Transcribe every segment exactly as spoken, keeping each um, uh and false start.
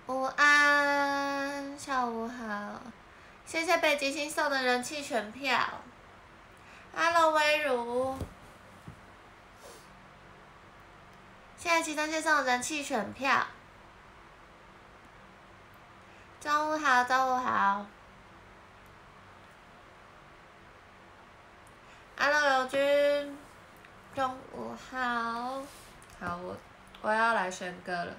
午安，下午好，谢谢北极星送的人气选票。Hello， 微如，谢谢齐正介送的人气选票。中午好，中午好。Hello， 刘君，中午好。好，我我要来选歌了。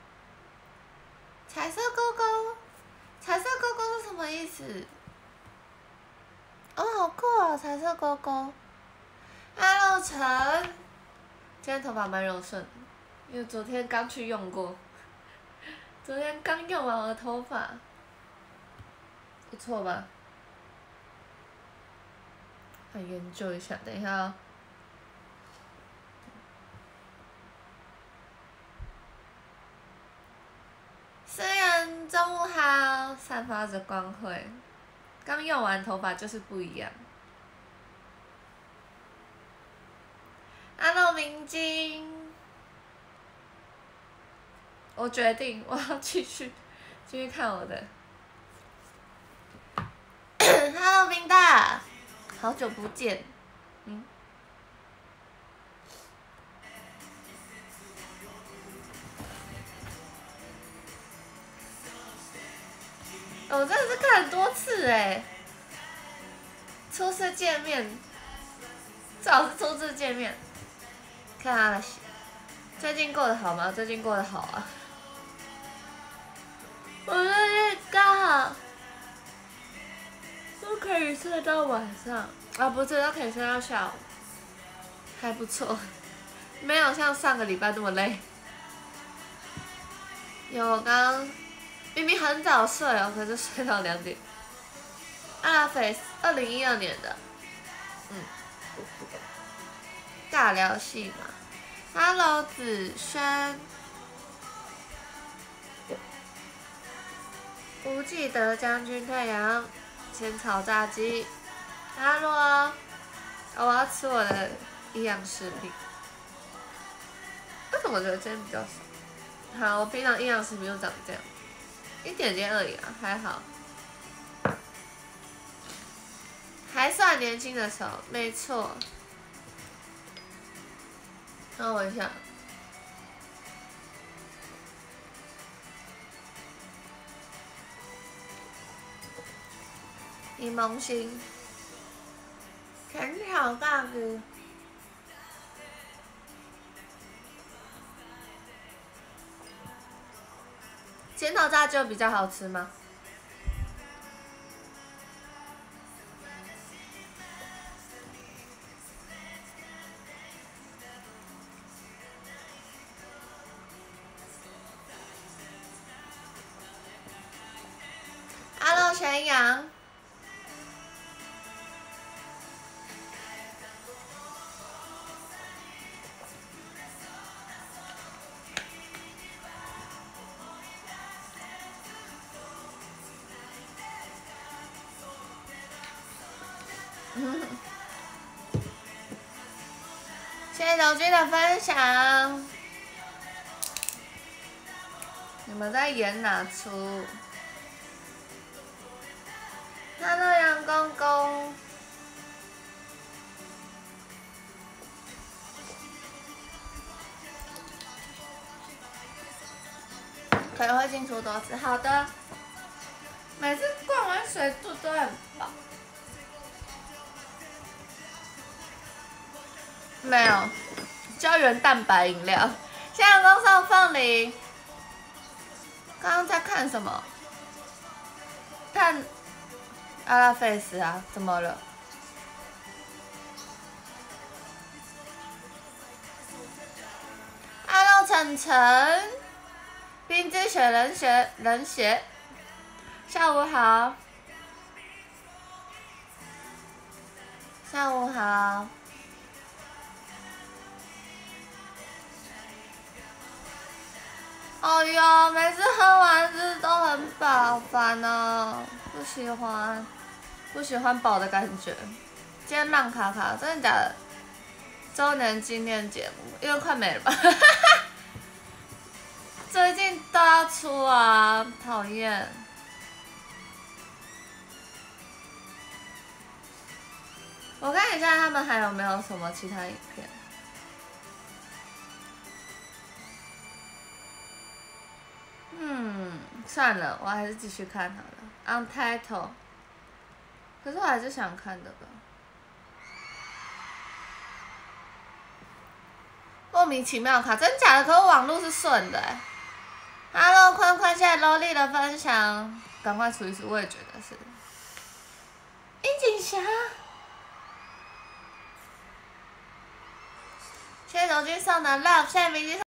彩色勾勾，彩色勾勾是什么意思？哦，好酷哦，彩色勾勾。Hello， 陈，今天头发蛮柔顺的，因为昨天刚去用过，昨天刚用完我的头发，不错吧？来研究一下，等一下哦。思源中午好，散发着光辉。刚用完头发就是不一样。Hello， 明晶，我决定我要继续继续看我的。Hello， 明大，好久不见，嗯。我真的是看很多次哎，初次见面，最好是初次见面。看他的戏，最近过得好吗？最近过得好啊。我最近刚好都可以睡到晚上啊，不是，都可以睡到下午，还不错，没有像上个礼拜那么累。有，我刚刚明明很早睡哦，可是睡到两点。阿飞，二零一二年的，嗯，尬聊戏嘛。Hello， 子轩，无忌得将军太阳，千草炸鸡。Hello， 哦，我要吃我的营养食品。为什么我觉得今天比较少？好，我平常营养食品就长这样，一点点而已啊，还好。还算年轻的时候，没错。让我一下。柠檬心，全炒大鱼。咸炒炸就比较好吃吗？Hello， 全阳。谢谢刘军的分享。你们在演哪出？看到杨公公。可能会进出多次。好的。每次灌完水肚都很饱。没有，胶原蛋白饮料。现在刚上凤梨。刚刚在看什么？看阿拉菲斯啊？怎么了？阿肉晨晨，冰之雪人雪人鞋，下午好。下午好。哦哟，每次喝完是都很饱，好烦哦，不喜欢，不喜欢饱的感觉。今天浪卡卡，真的假的？周年纪念节目，因为快没了吧？最近都要出啊，讨厌。我看一下他们还有没有什么其他影片。嗯，算了，我还是继续看好了。Untitled， 可是我还是想看这个。莫名其妙卡，真假的？可是网络是顺的哎。Hello， 宽宽，谢谢 Lolly 的分享，赶快数一数，我也觉得是。樱井霞，谢谢柔君送的 Love， 谢谢明君送。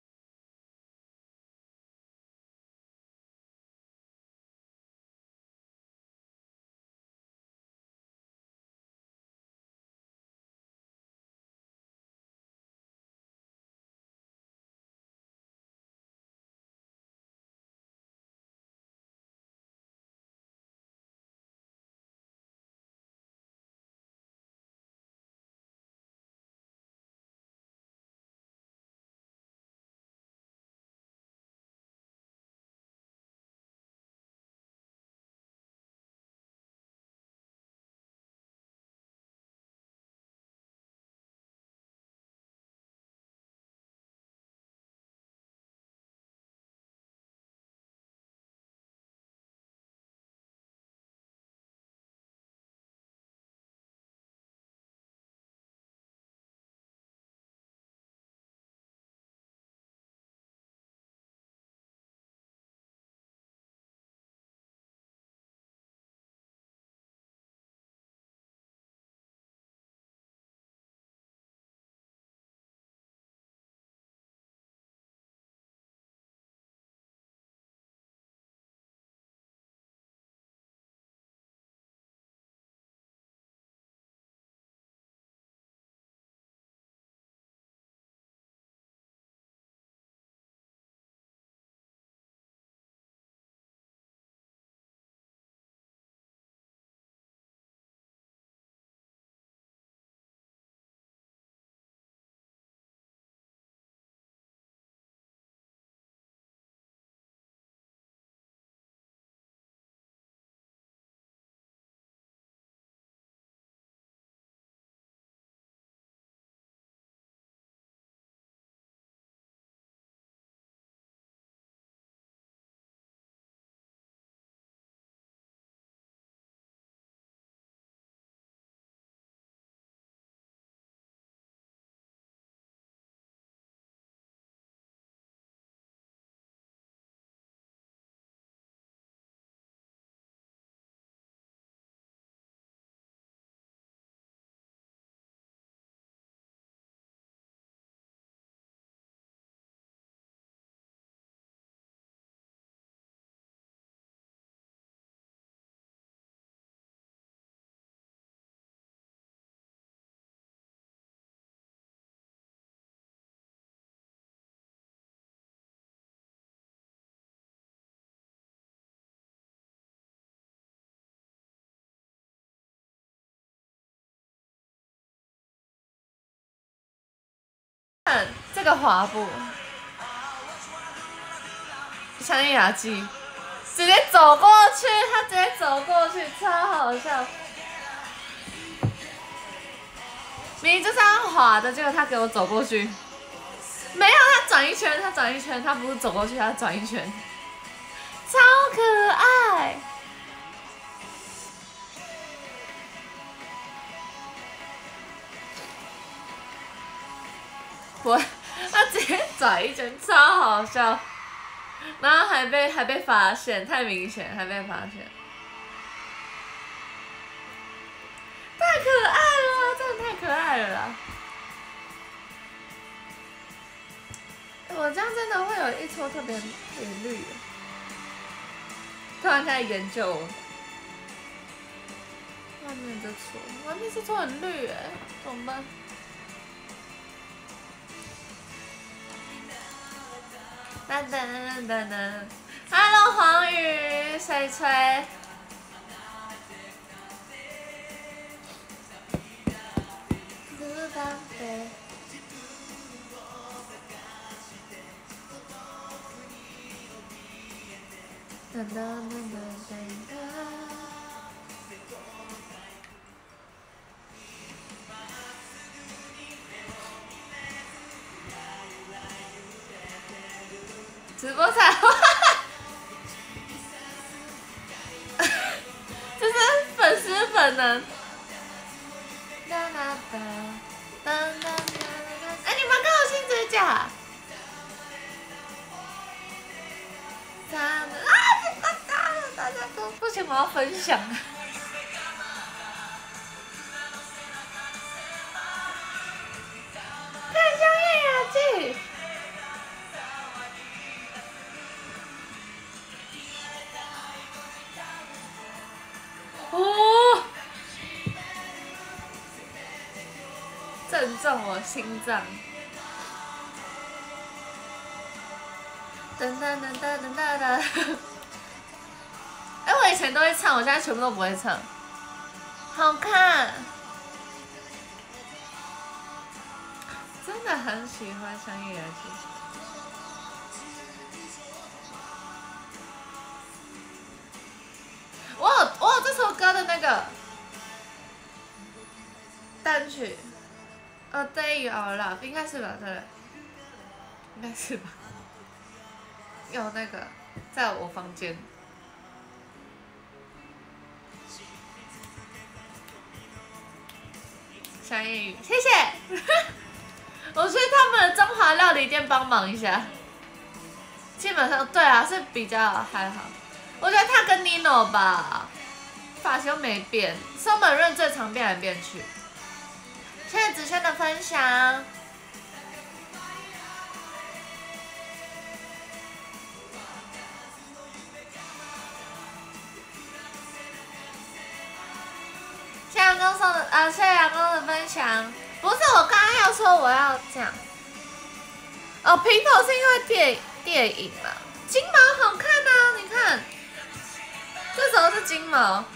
看这个滑步，强烈雅纪直接走过去，他直接走过去，超好笑。明明就是要滑的，结果他给我走过去，没有，他转一圈，他转一圈，他不是走过去，他转一圈，超可爱。我他直接转一圈，超好笑，然后还被还被发现，太明显，还被发现，太可爱了，真的太可爱了啦！我这样真的会有一撮特别特别绿的，突然开始研究外面这撮，外面这撮很绿哎，怎么办？噔噔噔噔 ，Hello 黄宇，吹吹。 噔噔噔噔噔。直播彩虹，这是粉丝本能。哎，你们看我新指甲。啊！大家都不行，我要分享。看香叶牙记。哦，正中我心脏。噔噔噔噔噔噔噔。哎，我以前都会唱，我现在全部都不会唱。好看，真的很喜欢《香叶牙记》。我有我有这首歌的那个单曲，《A Day You Are Love》应该是吧？对，应该是吧？有那个在我房间。香叶鱼，谢谢。我去他们的中华料理店帮忙一下。基本上对啊，是比较还好。我觉得他跟 Nino 吧，发型没变，松本润最常变来变去。谢谢子轩的分享。谢谢阳光送的，啊，谢谢阳光的分享。不是我刚刚要说我要这样。哦，平头是因为电电影嘛。金毛好看啊，你看，这时候是金毛。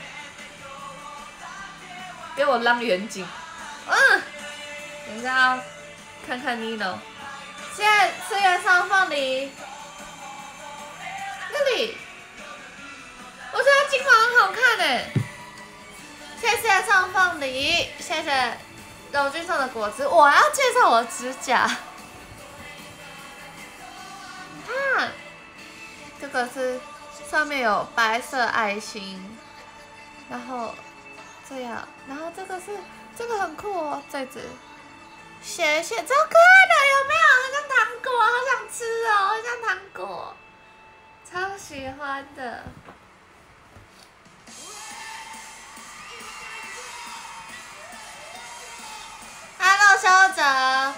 给我拉远景。嗯，等一下啊，看看 Nino。谢谢四月上凤梨。那里，我觉得金毛很好看诶。谢谢上凤梨，谢谢柔君送的果汁。我要介绍我的指甲，你看，这个是上面有白色爱心，然后这样，然后这个是这个很酷哦，这只谢谢，超可爱的，有没有？很像糖果，好想吃哦，很像糖果，超喜欢的。Hello， 修哲，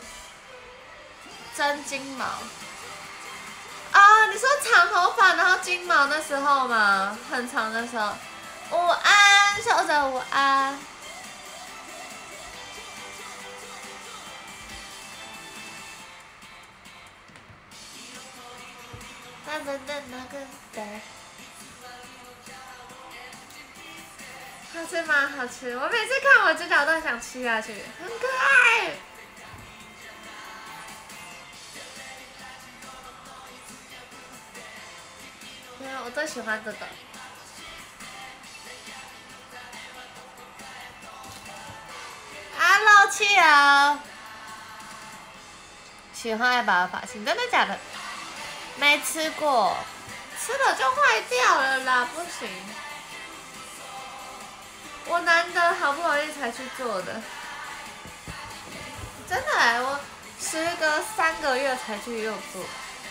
真金毛啊！你说长头发然后金毛那时候吗？很长的时候。午安，修哲，午安。那那那那个对。好吃吗？好吃！我每次看我指甲都想吃下去，很可爱。对啊，我最喜欢这个。Hello， 企鹅，喜欢爱宝的发型，真的假的？没吃过，吃了就坏掉了啦，不行。我难得好不容易才去做的，真的哎、欸，我时隔三个月才去又做。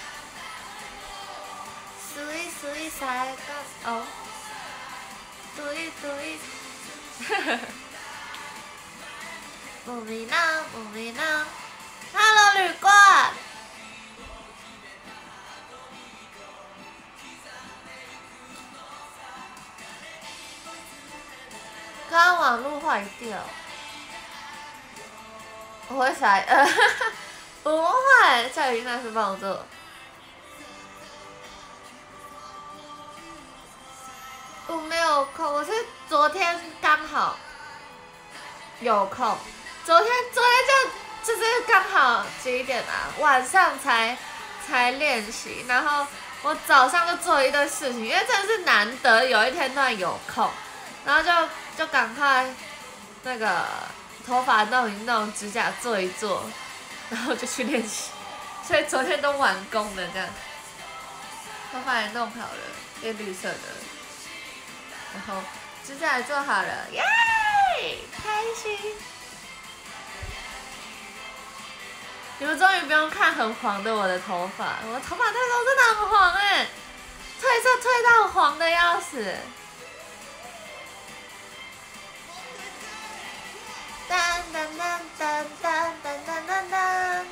水水晒干哦，对对，呵呵，不迷呢不迷呢 ，Hello 旅馆。刚刚网络坏掉，我会傻，呃，不会，叫云老师帮我做。我没有空，我是昨天刚好有空，昨天昨天就就是刚好几点啊？晚上才才练习，然后我早上就做了一堆事情，因为真的是难得有一天突然有空，然后就就赶快那个头发弄一弄，指甲做一做，然后就去练习，所以昨天都完工了这样。头发也弄好了，变绿色的，然后指甲也做好了，耶，开心！你们终于不用看很黄的我的头发，我头发那时候真的很黄哎，褪色褪到黄的要死。噔噔噔噔噔噔噔噔噔。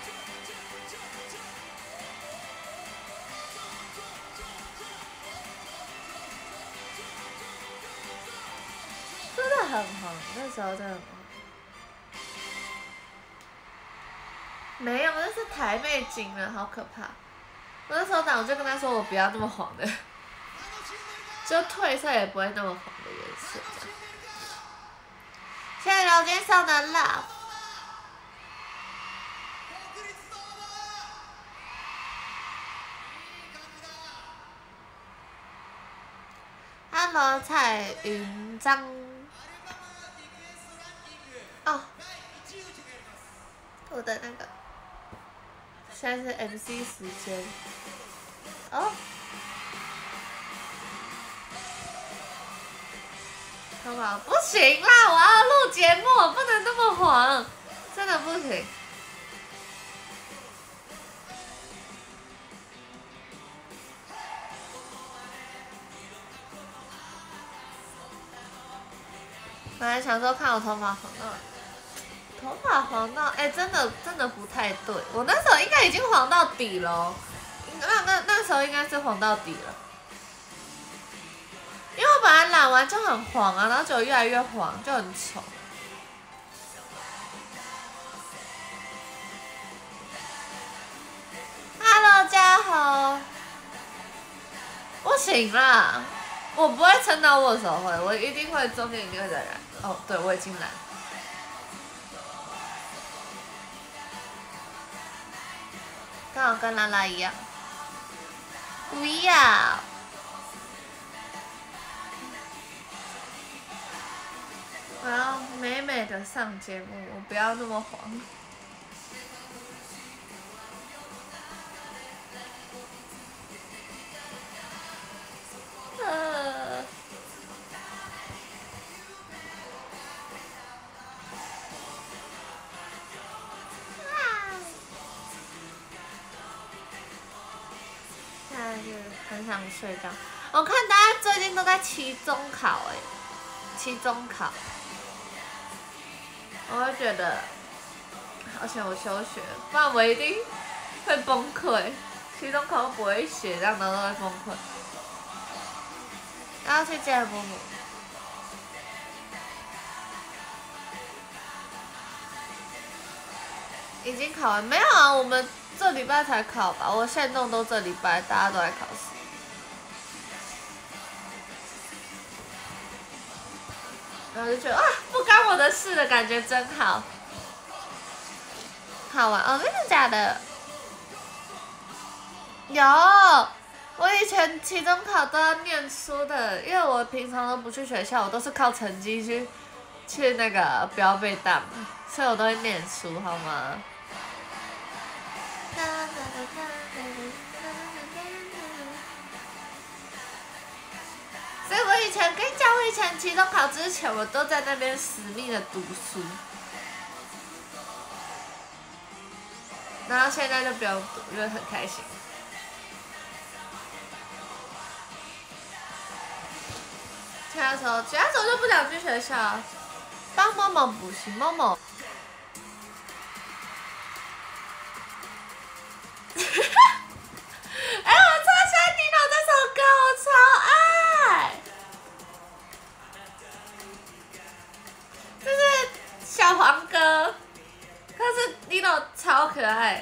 真的很黄，那时候真的很黄。没有，那是台妹精了，好可怕！我那时候党就跟他说，我不要那么黄的，就褪色也不会那么黄的颜色。谢谢刘金送的 love。Hello， 蔡云章。哦，我的那个。现在是 M C 时间，哦，头发不行啦！我要录节目，我不能那么黄，真的不行。本来想说看我头发黄到，头发黄到，哎、欸，真的真的不太对。我那时候应该已经黄到底了，那那那时候应该是黄到底了。因为我本来染完就很黄啊，然后就越来越黄，就很丑。Hello， 嘉豪，不行啦，我不会撑到握手会，我一定会中间一定会再染。哦，对，我已经染。刚好跟拉拉一样。不要。我要美美的上节目，我不要那么黄。呃。现在就很想睡觉。我看大家最近都在期中考哎、欸，期中考。我会觉得，而且我休学，不然我一定会崩溃。期中考不会写，这样子都会崩溃。然后去见母母。已经考完没有啊？我们这礼拜才考吧？我现动都这礼拜，大家都在考试。然后就觉得啊，不干我的事的感觉真好，好玩哦！真的假的？有，我以前期中考都要念书的，因为我平常都不去学校，我都是靠成绩去去那个标背档，所以我都会念书，好吗？所以我以前跟你讲，我以前期中考之前，我都在那边死命的读书，然后现在就不用读，因为很开心。其他时候，其他时候就不想去学校，帮某某补习，某某。哎、欸，我超喜欢尼诺这首歌，我超爱。就是小黄歌，可是尼诺超可爱。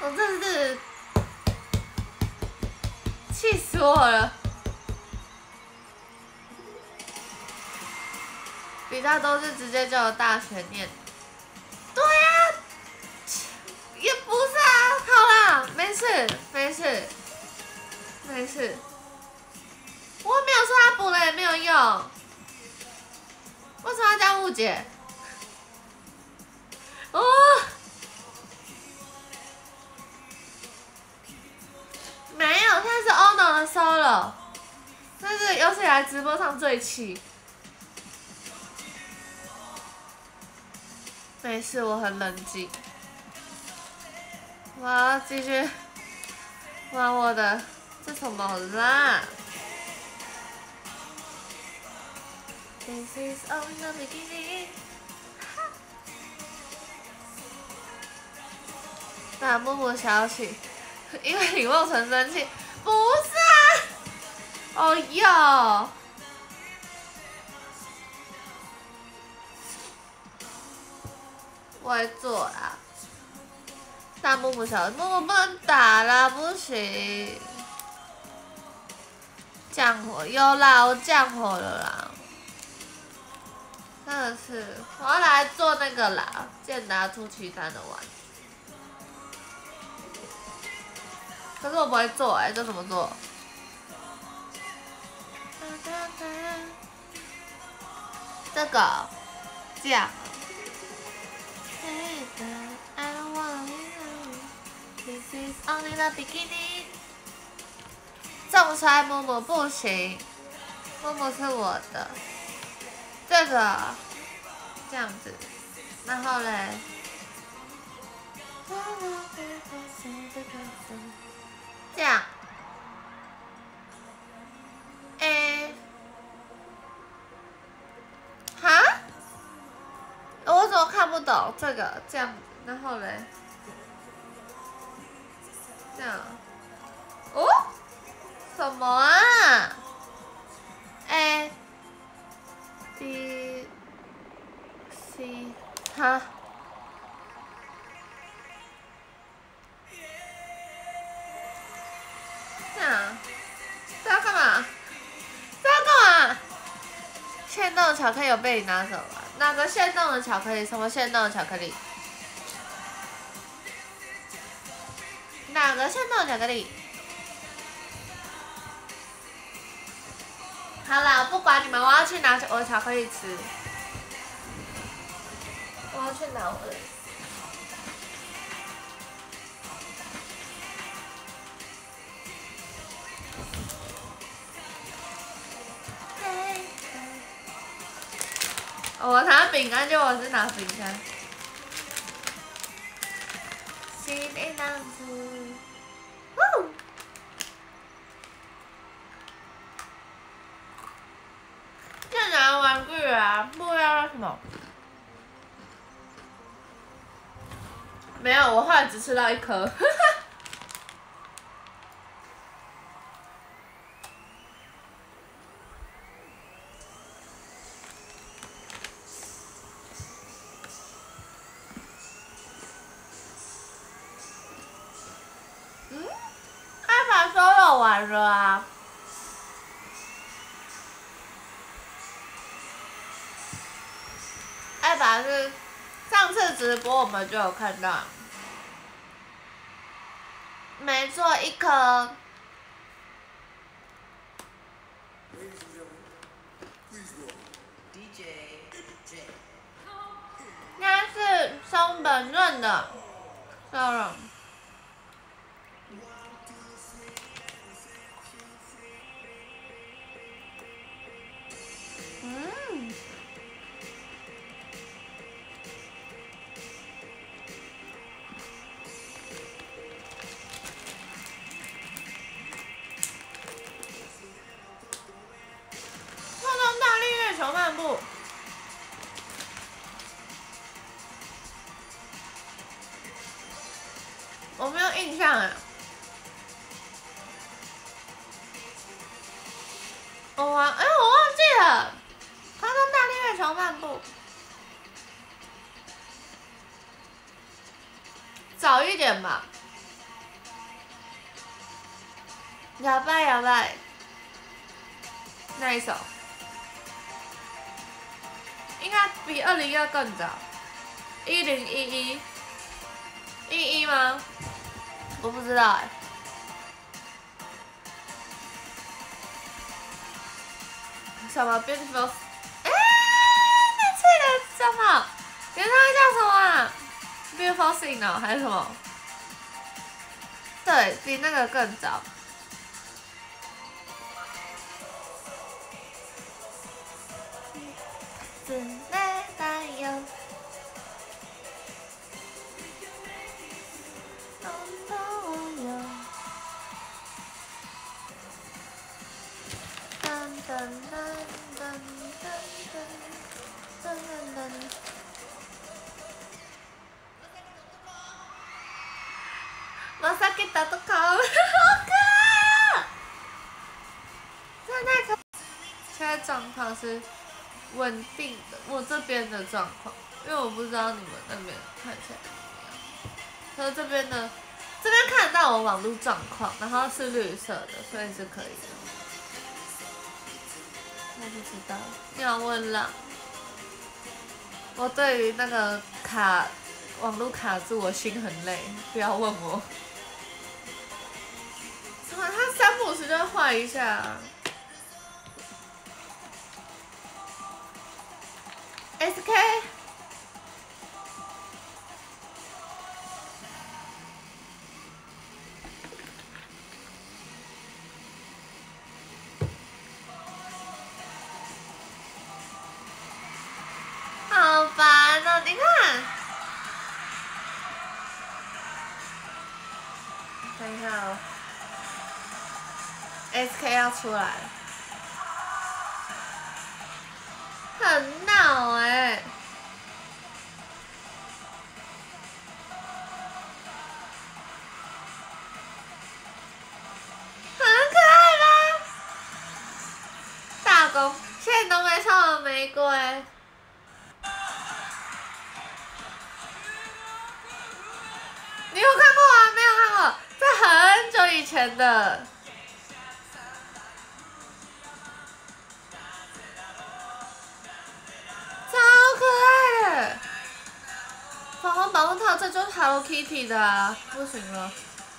我真是气死我了！比他都是直接叫我大学念。对呀、啊，也不是啊，好啦，没事没事没事，我没有说他补了也没有用，为什么要这样误解？哦。没有，现在是 Ono 的 solo， 这是有史以来直播上最气。没事，我很冷静。我要继续玩我的，这什么啦 ？This is only the beginning。那木木消息。因为李梦辰生气，不是啊！哦哟，我会做啦。大木木小木木不能打啦，不行。降火有啦，我降火了啦。真的是，我要来做那个啦，健达出奇蛋的玩具。可是我不会做哎、欸，这怎么做？这个，这样。种衰木木不行，木木是我的。这个，这样子，然后嘞。这样，诶，哈？我怎么看不懂这个？这样子，然后嘞，这样，哦，什么啊 ？A B C， 哈？这样，这要干嘛？这要干嘛？现冻的巧克力有被你拿走了？哪个现冻的巧克力？什么现冻的巧克力？哪个现冻的巧克力？好啦，我不管你们，我要去拿我的巧克力吃。我要去拿我的。我拿饼干，就我是拿饼干。心里浪子，呜！这哪个玩具啊？不知道什么？没有，我后来只吃到一颗。完了啊！艾爸是上次直播我们就有看到，没错，一颗。应该是松本润的笑容。嗯。化妆大力月球漫步。我没有印象哎。我忘哎，我忘记了。化妆大力月球漫步。早一点吧。 哑巴哑巴，那一首？应该比二零一二更早，一零一一，一一吗？我不知道哎、欸。什么 beautiful？ 哎、欸，那这个什么？演唱会叫什么啊 ？Beautiful Thing 哦，还是什么？对，比那个更早。自来担忧。噔噔噔噔噔噔噔噔。马萨给打的卡，好可爱啊！真的太可。现在状况是稳定的，我这边的状况，因为我不知道你们那边看起来怎么样。可是这边的，这边看得到我网络状况，然后是绿色的，所以是可以的。我不知道，你要问啦。我对于那个卡网络卡住，我心很累，不要问我。他三不五时就会换一下。S K。好烦哦！你看，等一下哦 ，S K 要出来了，很闹哎、欸。很可爱吧？大公，现在都没送我玫瑰。你有看过啊？没有看过，这很久以前的。超可爱的！粉红保护套，这就是 Hello Kitty 的啊！不行了。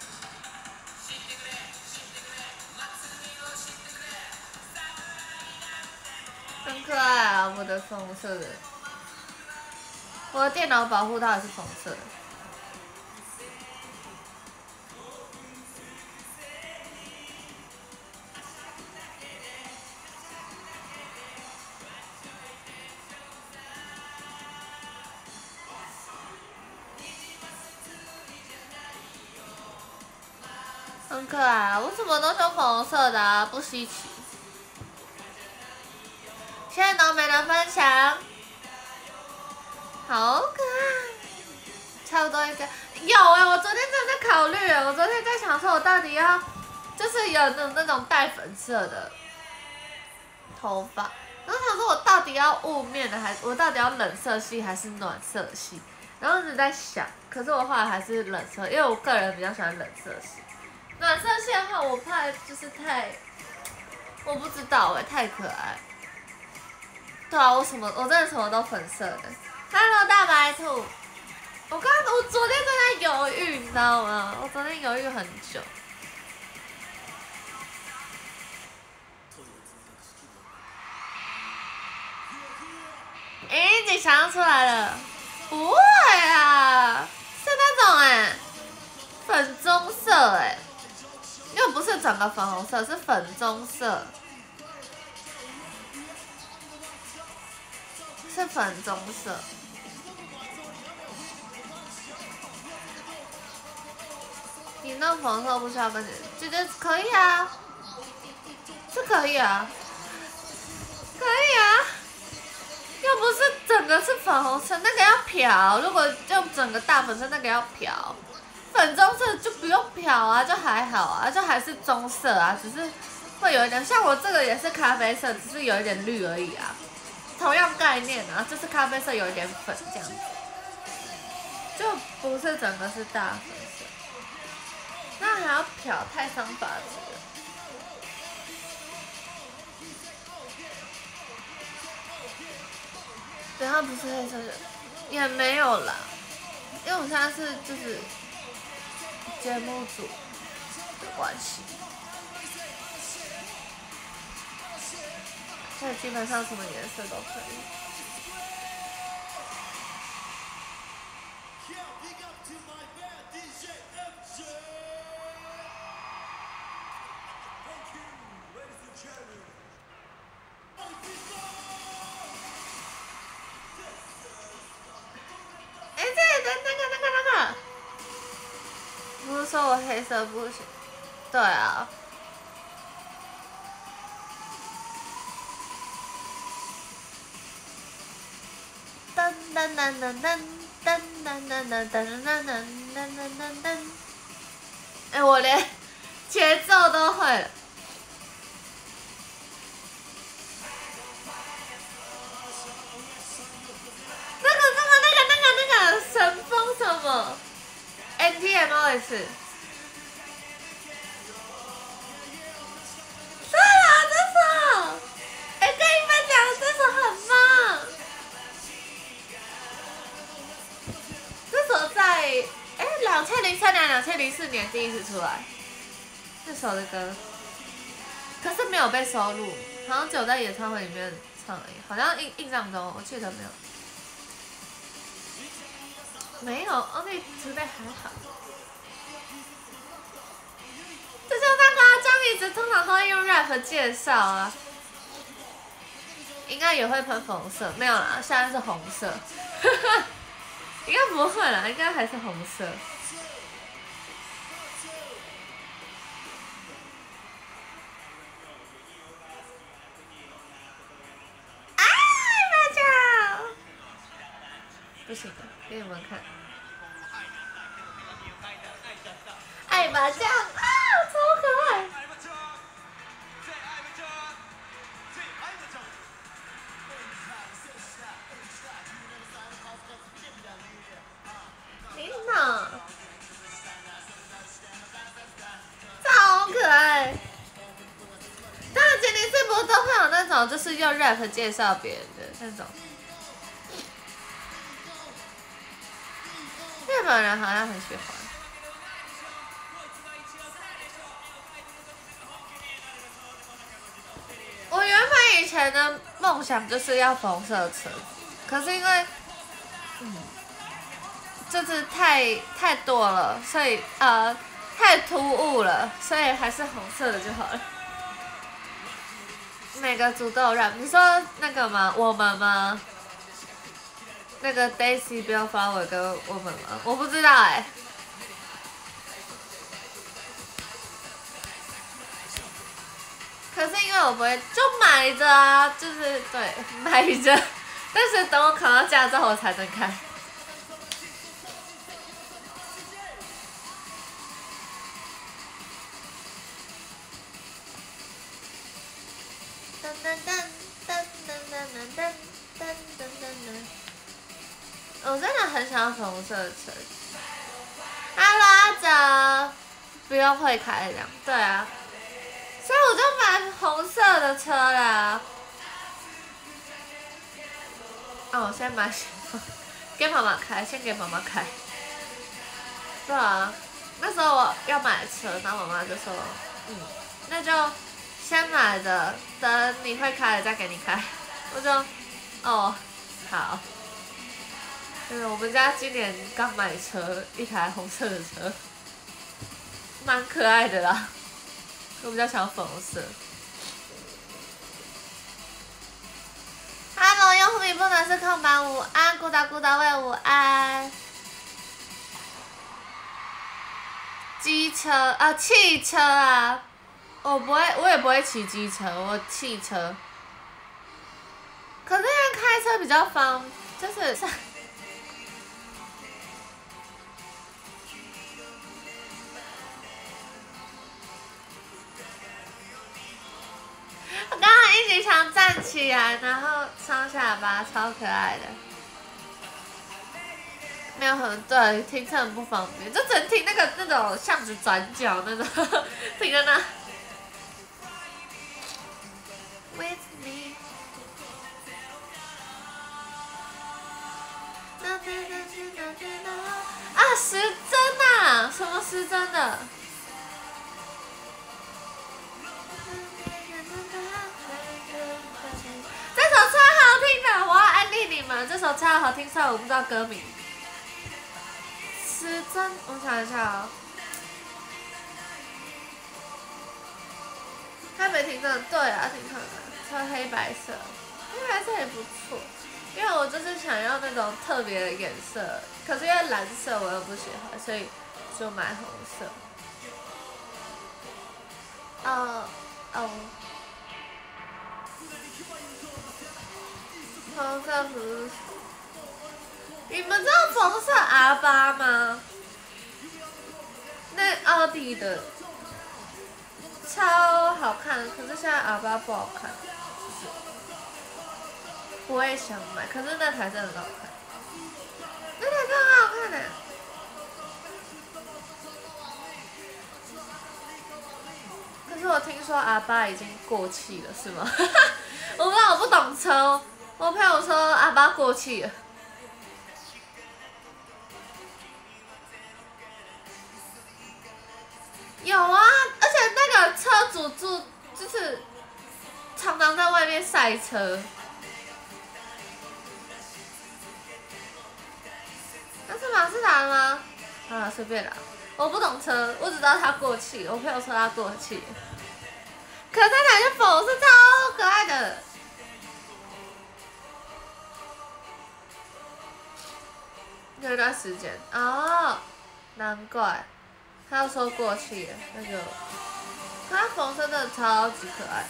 很可爱啊，我的粉红色的。我的电脑保护套也是粉色的。很可爱啊！我什么都是粉红色的啊，不稀奇。现在浓眉的分享，好可爱，差不多一个。有哎、欸，我昨天真的在考虑，我昨天在想说，我到底要，就是有那种那种带粉色的头发，然后想说我到底要雾面的，还我到底要冷色系还是暖色系？然后一直在想，可是我后来还是冷色，因为我个人比较喜欢冷色系。暖色系的话，我怕就是太，我不知道哎、欸，太可爱。对啊，我什么，我真的什么都粉色的。Hello 大白兔，我刚我昨天正在犹豫，你知道吗？我昨天犹豫很久。哎，你想象出来了？不会啊，是那种哎、欸，粉棕色哎、欸。又不是整个粉红色，是粉棕色，是粉棕色。你弄粉红色不需要跟姐姐姐可以啊，是可以啊，可以啊。又不是整个是粉红色，那个要漂。如果就整个大粉色，那个要漂。粉棕色就不用漂啊，就还好啊，就还是棕色啊，只是会有一点，像我这个也是咖啡色，只是有一点绿而已啊，同样概念啊，就是咖啡色有一点粉这样子，就不是整个是大粉色，那还要漂太伤发质了。 对，他不是黑色的，也没有啦，因为我现在是就是节目组的关系，所以基本上什么颜色都可以。哎，这里的那个那个那个，不是说我黑色不行？对啊。噔噔噔噔噔噔噔噔噔噔噔噔噔噔噔。哎，我连节奏都会了。那个那个那个那个那个神风什么 ？N T M O S。对啊，这首，哎，跟你们讲，这首很棒。这首在哎两千零三年、两千零四年第一次出来，这首的歌，可是没有被收录，好像只有在演唱会里面唱而已，好像印印象中我记得没有。没有 ，Only Today 还好。这就那个啊，张一直通常都会用 rap 介绍啊，应该也会喷粉色，没有啦，现在是红色，应该不会啦，应该还是红色。哎，大家，不行的，给你们看。爱麻将啊，超可爱！你呢？超可爱！当然，杰尼斯不是都会有那种就是用 rap 介绍别人的那种，日本人好像很喜欢。我原本以前的梦想就是要红色车，可是因为，嗯，就是太太多了，所以呃太突兀了，所以还是红色的就好了。每个组都有 rap， 你说那个吗？我们吗？那个 Daisy Bill Flower 跟我们吗？我不知道哎、欸。可是因为我不会，就买着啊，就是对买着，但是等我考到驾照我才能开。噔噔噔噔噔噔噔噔噔噔噔。我真的很想要粉红色的车。Hello 阿哲，不用会开这样，对啊。所以我就买红色的车啦。哦，我先买，给妈妈开，先给妈妈开。对啊，那时候我要买车，然后妈妈就说，嗯，那就先买的，等你会开了再给你开。我就，哦，好。嗯，我们家今年刚买车，一台红色的车，蛮可爱的啦。我比较想要粉红色。Hello， 用户名不能是空白，午安，孤岛孤岛喂午安。机车啊，汽车啊，我不会，我也不会骑机车，我汽车。可是因为开车比较方，就是。我刚刚一直想站起来，然后双下巴，超可爱的。没有很对，停车很不方便，就只能停那个那种巷子转角那种，停在那。With me。 啊，时针啊，什么时针的？这首超好听的，我要安利你们，这首超好听，虽然我不知道歌名。时针，我想一下啊、哦。他没听真的，对啊，挺可爱，穿黑白色，黑白色也不错。因为我就是想要那种特别的颜色，可是因为蓝色我又不喜欢，所以就买红色。哦哦，红色不是？你们知道红色 R 八吗？那奥迪的超好看，可是现在 R 八不好看。不会想买，可是那台真的很好看，那台真的很好看呢、欸。可是我听说 R 八已经过气了，是吗？我不知道，我不懂车。我朋友说 R 八过气了。有啊，而且那个车主住就是常常在外面晒车。那是马自达吗？啊，随便啦，我不懂车，我只知道它过气。我朋友说它过气，可是那台就粉是超可爱的。那段时间哦，难怪他要说过气了，那就，可它粉色真的超级可爱。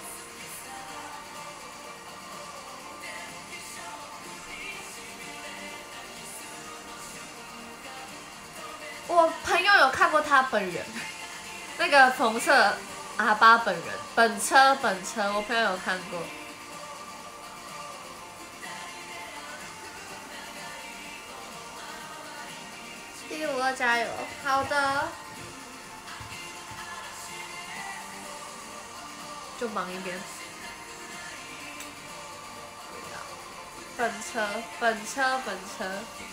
我朋友有看过他本人，那个红色 R 八本人，本车本车，我朋友有看过。第五二加油，好的。就忙一边。本车，本车，本车。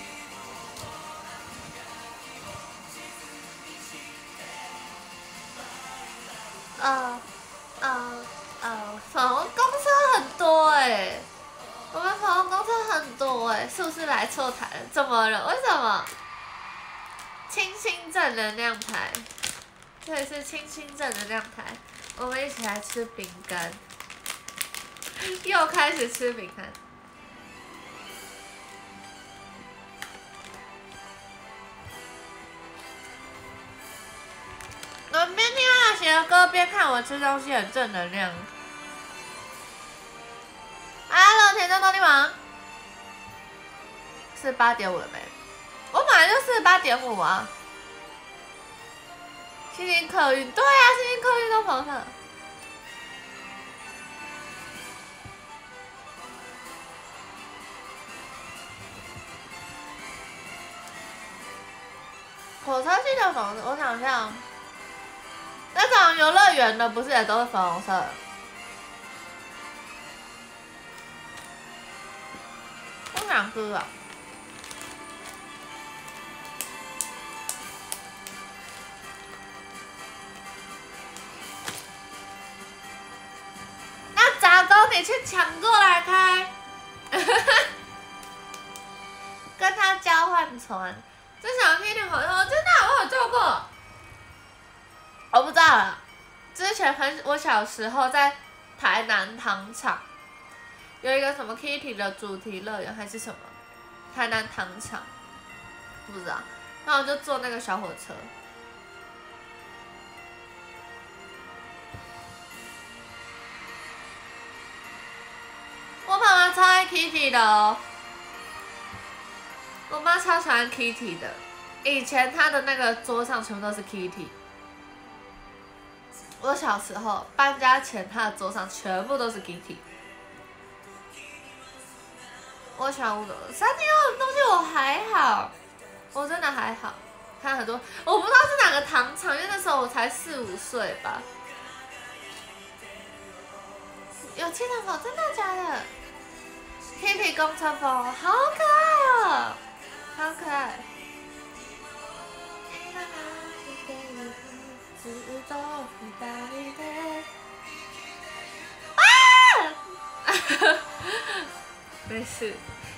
啊啊啊！粉红公车很多哎、欸，我们粉红公车很多哎、欸，是不是来错台了？怎么了？为什么？清新正能量台，这里是清新正能量台，我们一起来吃饼干，又开始吃饼干。我们边听阿喜的歌边看我吃东西，很正能量。Hello， 田中动力王，四十八点五了没？我本来就四十八点五啊。星星客运，对啊，星星客运都跑上。火车系的粉红色，我想象。那种游乐园的不是也都是粉红色？我想吃啊。那杂工你去抢过来开，跟他交换船。这小 Kitty 好像真的我有做过。我不知道了，之前很我小时候在台南糖厂有一个什么 Kitty 的主题乐园还是什么，台南糖厂不知道，然后我就坐那个小火车。我妈妈超爱 Kitty 的哦，我妈超喜欢 Kitty 的，以前她的那个桌上全部都是 Kitty。我小时候搬家前，他的桌上全部都是 Kitty。我喜欢乌龙三丽鸥的东西我还好，我真的还好，看很多，我不知道是哪个糖厂，因为那时候我才四五岁吧。有七层口，真的假的？ T T 公车风，好可爱哦，好可爱。啊！没事。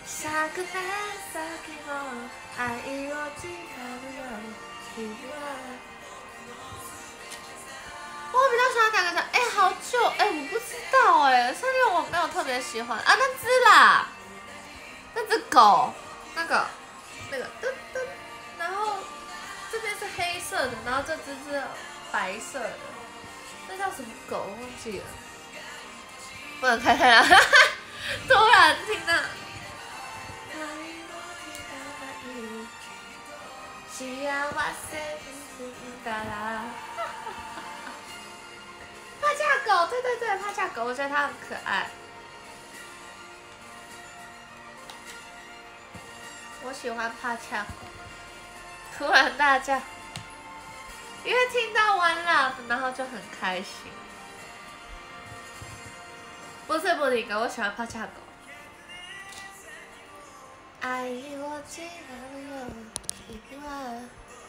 我比较喜欢哪个角？哎、欸，好久哎、欸，我不知道哎、欸，三六我没有特别喜欢啊，那只啦，那只狗，那个那个噔噔，然后这边是黑色的，然后这只是白色的，那叫什么狗？忘记了，不能开开啦，突然听到。帕恰狗，对对对，帕恰狗，我觉得它很可爱。我喜欢帕恰狗。突然大叫，因为听到 One Love， 然后就很开心。不是布丁狗，我喜欢帕恰狗。爱我竟然有一万，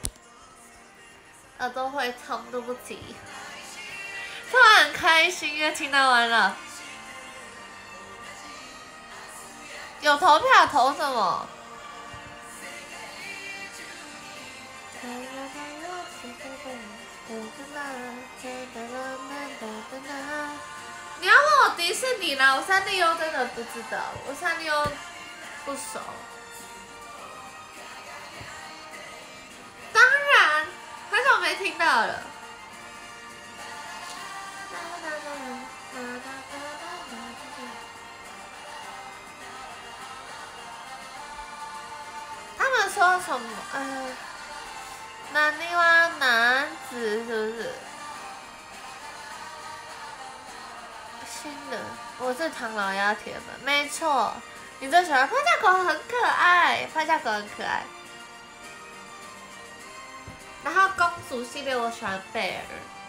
耳朵会痛，对不起。突然很开心，因为听到完了。有投票投什么？你要问我迪士尼啦，我三丽鸥真的不知道，我三丽鸥不熟。当然，很久没听到了。他们说什么？呃，南泥湾男子是不是？新的，我是唐老鸭铁粉，没错。你最喜欢帕恰狗，很可爱，帕恰狗很可爱。然后公主系列我喜欢贝尔，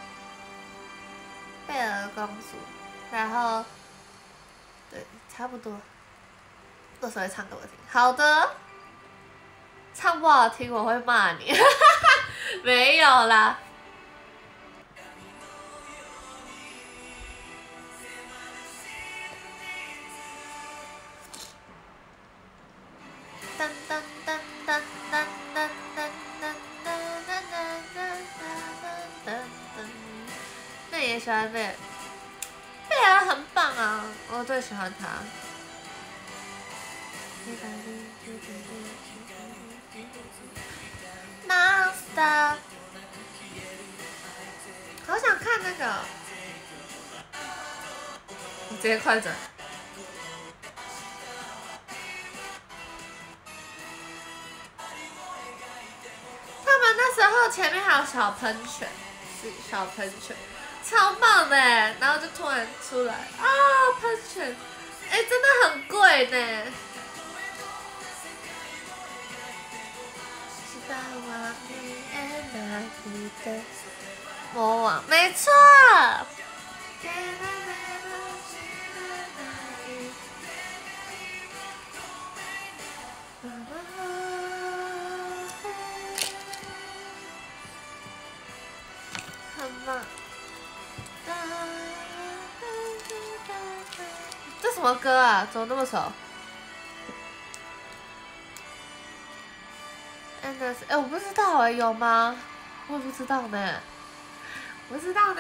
贝尔公主，然后对，差不多。到时候会唱给我听。好的，唱不好听我会骂你，没有啦。噔噔噔噔噔噔噔噔噔噔噔噔噔噔。那也喜欢贝尔，贝尔很棒啊，我最喜欢他。Monster， 好想看那个，我直接快转。他们那时候前面还有小喷泉，是小喷泉，超棒的，然后就突然出来啊、哦、喷泉，哎、欸、真的很贵呢。魔王，没错。很棒。这什么歌啊？怎么那么熟？哎、欸，我不知道哎、欸，有吗？我也不知道呢，不知道呢。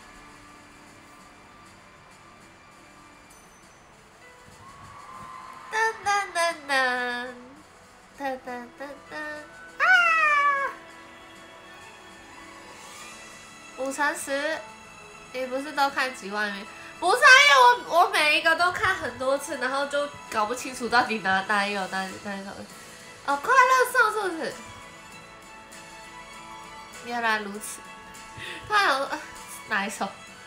噔噔噔噔，噔噔噔噔，啊！五乘十，你不是都看几万名？不是啊，因为我我每一个都看很多次，然后就搞不清楚到底哪哪里有哪里哪里有。哦，快乐颂是不是？原来如此。他有、呃、哪一首？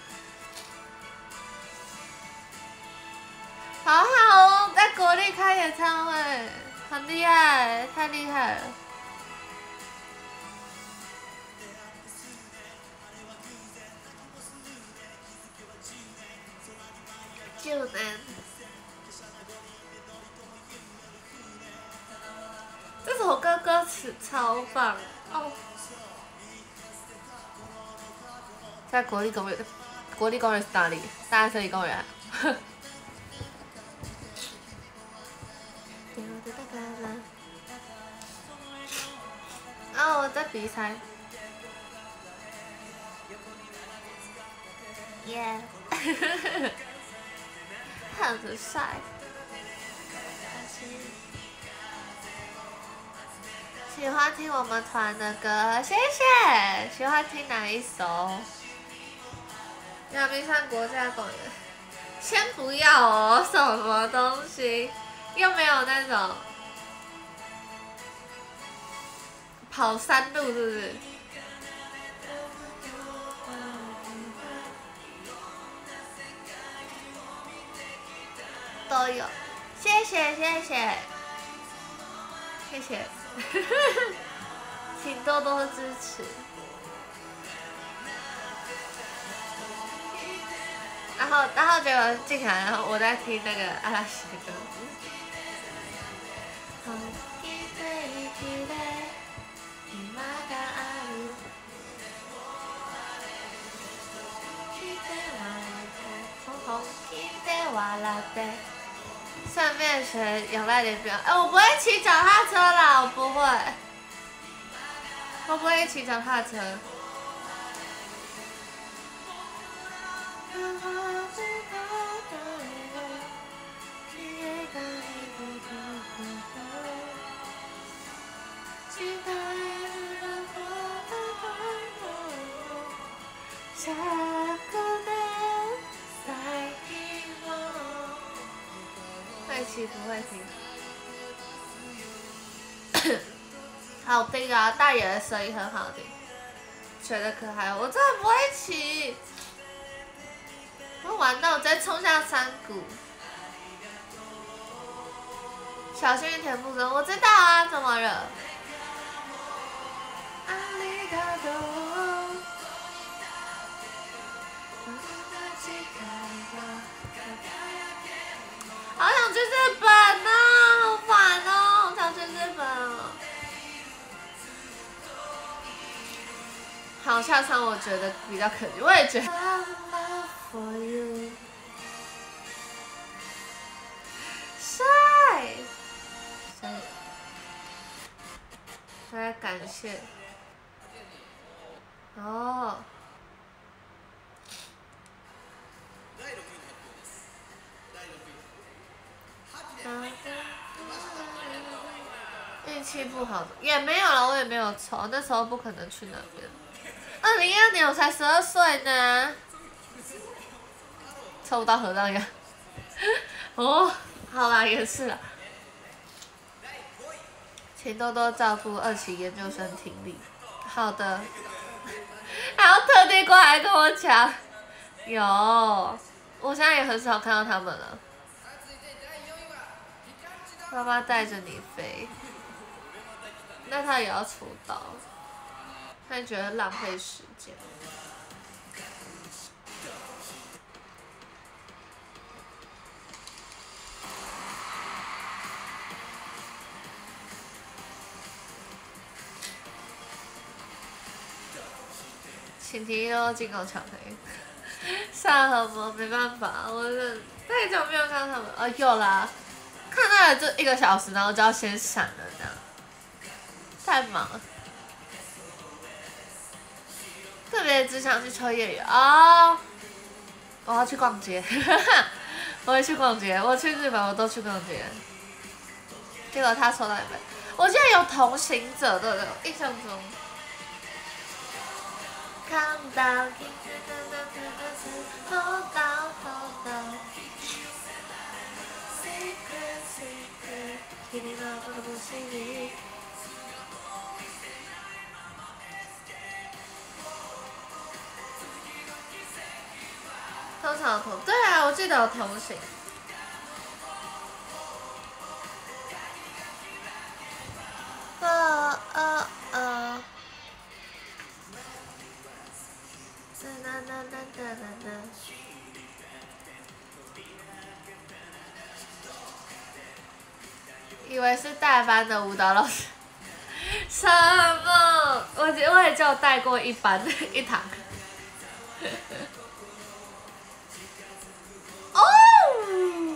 好好哦，在国立开演唱会，很厉害，太厉害了。就能。 是超棒哦！在国立公园，国立公园是哪里？大安森林公园。哦，我在比赛。耶！很帅。喜欢听我们团的歌，谢谢。喜欢听哪一首？阳明山国家公园。先不要哦，什么东西？又没有那种跑山路，是不是？都有，谢谢谢谢谢谢，请多多支持。然后，然后结果进来，然后我在听那个阿拉西的歌。顺便学仰赖点表，哎，我不会骑脚踏车啦，我不会，我不会骑脚踏车。会骑不会骑，好听啊！大爷的声音很好听，觉得可爱。我真的不会骑，我玩到我直接冲向山谷。小心田馥甄，我知道啊，怎么了？好想去日本啊，好烦哦，好想去日本哦。好，下场我觉得比较可惜，我也觉得。帅，帅，来感谢。哦。运气不好，也没有了，我也没有抽，那时候不可能去那边。二零一二年我才十二岁呢，抽不到合葬呀。哦，好啦，也是啦。请多多照顾二期研究生听力。好的。还要特地过来跟我讲。有，我现在也很少看到他们了。妈妈带着你飞，那他也要出道，他觉得浪费时间。请提多进口巧克力。上河吗？没办法，我是太久没有看到他们。哦，有啦。看到了这一个小时，然后就要先闪了，这样太忙了。特别只想去秋叶原哦，我要去逛街，我会去逛街。我去日本，我都去逛街。结果他抽到一本，我记得有同行者的，我印象中。看到。通常有同，对啊，我记得有同行。呃呃呃。以为是代班的舞蹈老师，是什么？我我也就带过一班一堂。哦，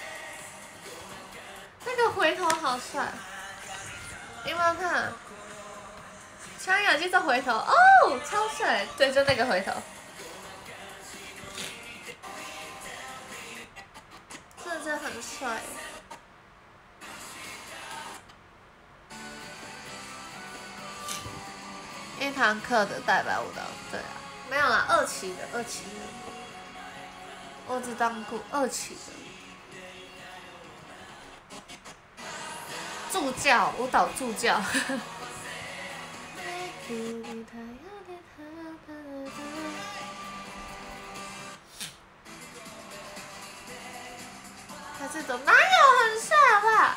那个回头好帅，你有没有看？穿眼镜再回头，哦，超帅！对，就那个回头，真的很帅。一堂课的代表舞蹈，对啊，没有啦，二期的，二期的，我只当过二期的助教，舞蹈助教。他这种哪有很帅好不好？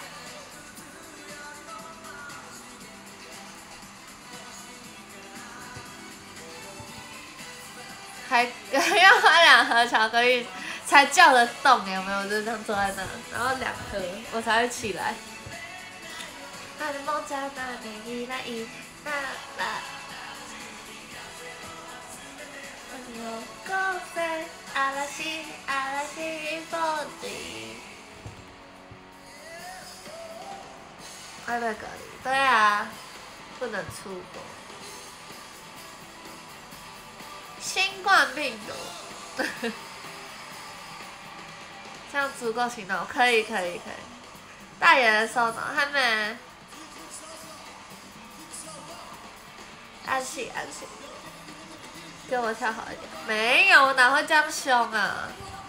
还要花两盒巧克力才叫得动，有没有？就这样坐在那，然后两盒我才会起来。他的梦在哪里？一来一那来。高飞，阿拉西阿拉西风景。爱在隔离，对啊，不能出国。新冠病毒，这样足够行动，可以可以可以。大爷的手呢？还没。安息安息，给我跳好一点。没有，哪会这样凶啊？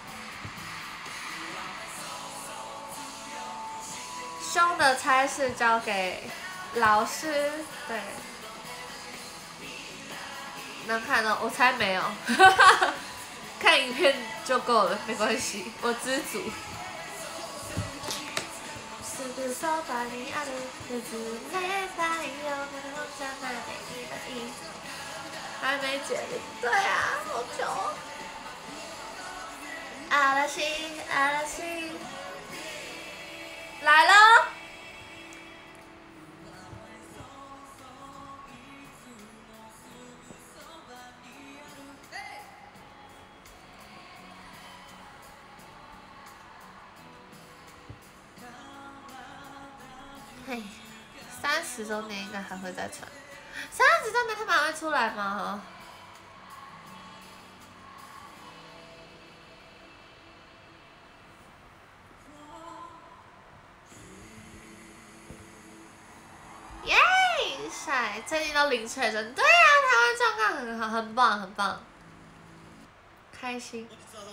凶的差事交给老师，对。能看到，我猜没有，看影片就够了，没关系，我知足。还没解铃，对啊，好久。阿拉西，阿拉西，来喽！嘿，三十周年应该还会再传。三十周年他们还会出来吗？耶，帅！最近都零确诊，对啊，台湾状况很好，很棒，很棒，开心。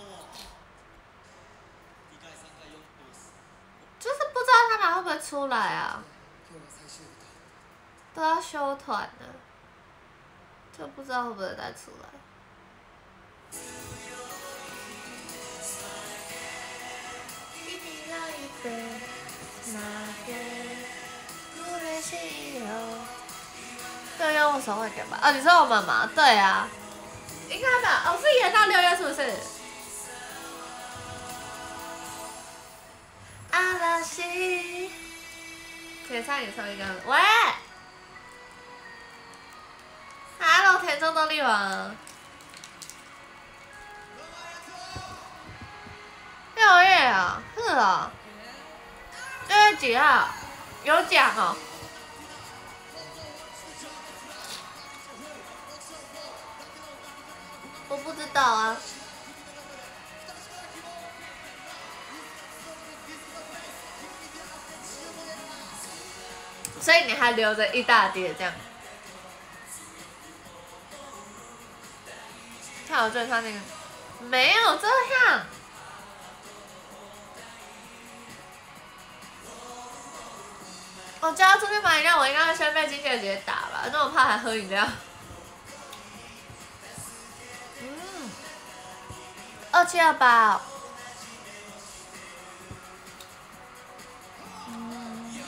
就是不知道他们会不会出来啊？都要休团了，就不知道会不会再出来。六月我手会干嘛？哦，你说我们吗？对啊，应该吧？哦，是延到六月是不是？阿拉西，野菜也唱一个，喂 ，Hello， 田中动力王，六月啊，是啊，六月几号？有奖哦。我不知道啊。所以你还留着一大叠这样。看我最穿那个，没有这样。我叫他出去买饮料，我应该会先被金姐姐打吧？那么怕还喝饮料。嗯，二七二八。嗯。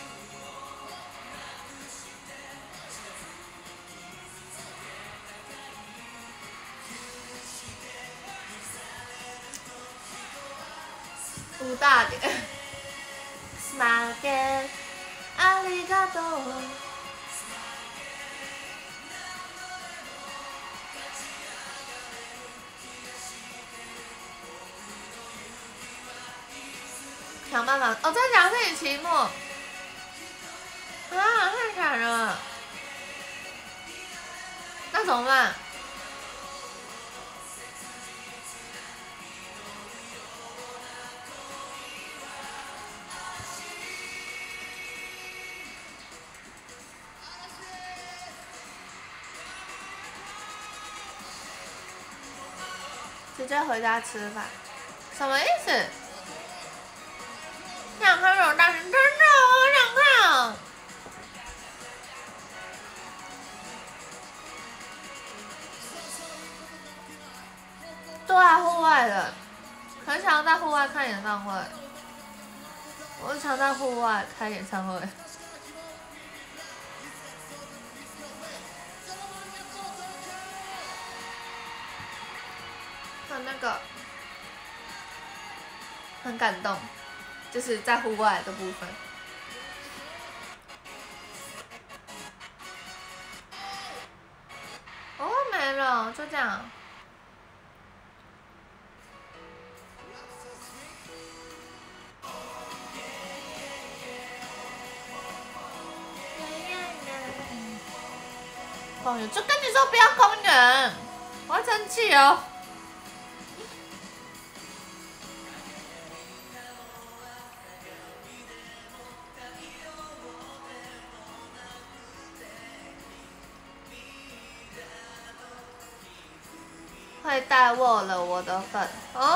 五大点。スマゲありがとう想办法哦，真的假的？是你期末啊，太惨了，那怎么办？直接回家吃饭，什么意思？想看这种大神，真的，我想看。对啊，户外的，很想在户外看演唱会。我想在户外开演唱会。很那个，很感动，就是在户外的部分。哦，没了，就这样。公园，就跟你说不要公园，我会生气哦。会带我了我的粉哦。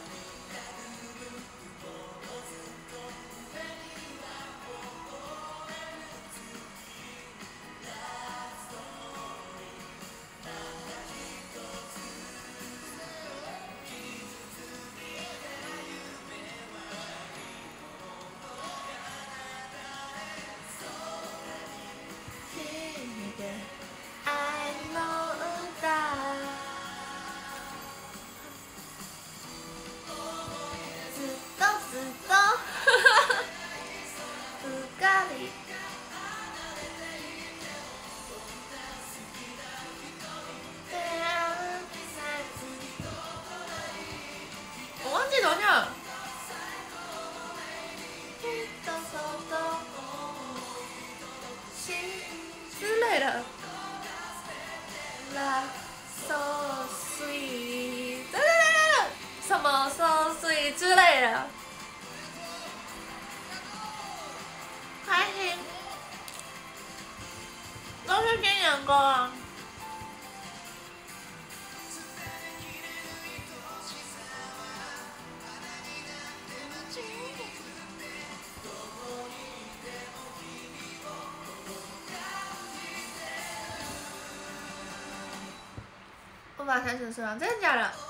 把开始说了，真的假的？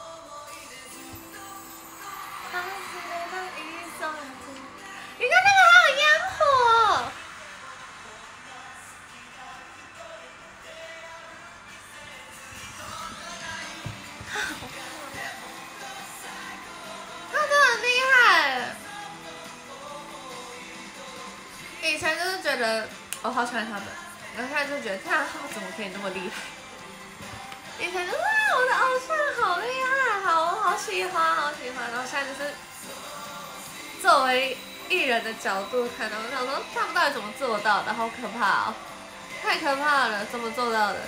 你看那个好有烟火。他真的很厉害。以前就是觉得我好喜欢他们，然后现在就觉得，天啊，他们怎么可以那么厉害？以前就是哇，我的偶像好厉害，好我好喜欢，好喜欢。然后现在就是作为艺人的角度看到，我想说他们到底怎么做到的？好可怕哦，太可怕了，怎么做到的？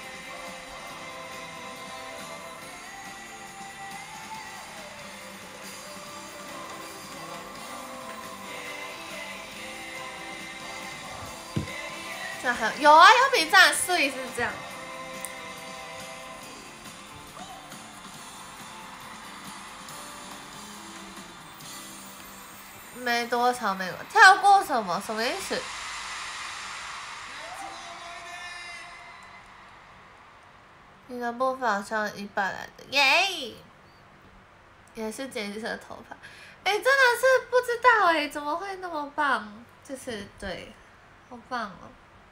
这还有啊，有比战碎是这样。没多长，没多跳过什么？什么意思？你的步伐像一般来的，耶！也是剪辑的头发，哎、欸，真的是不知道哎、欸，怎么会那么棒？就是对，好棒哦！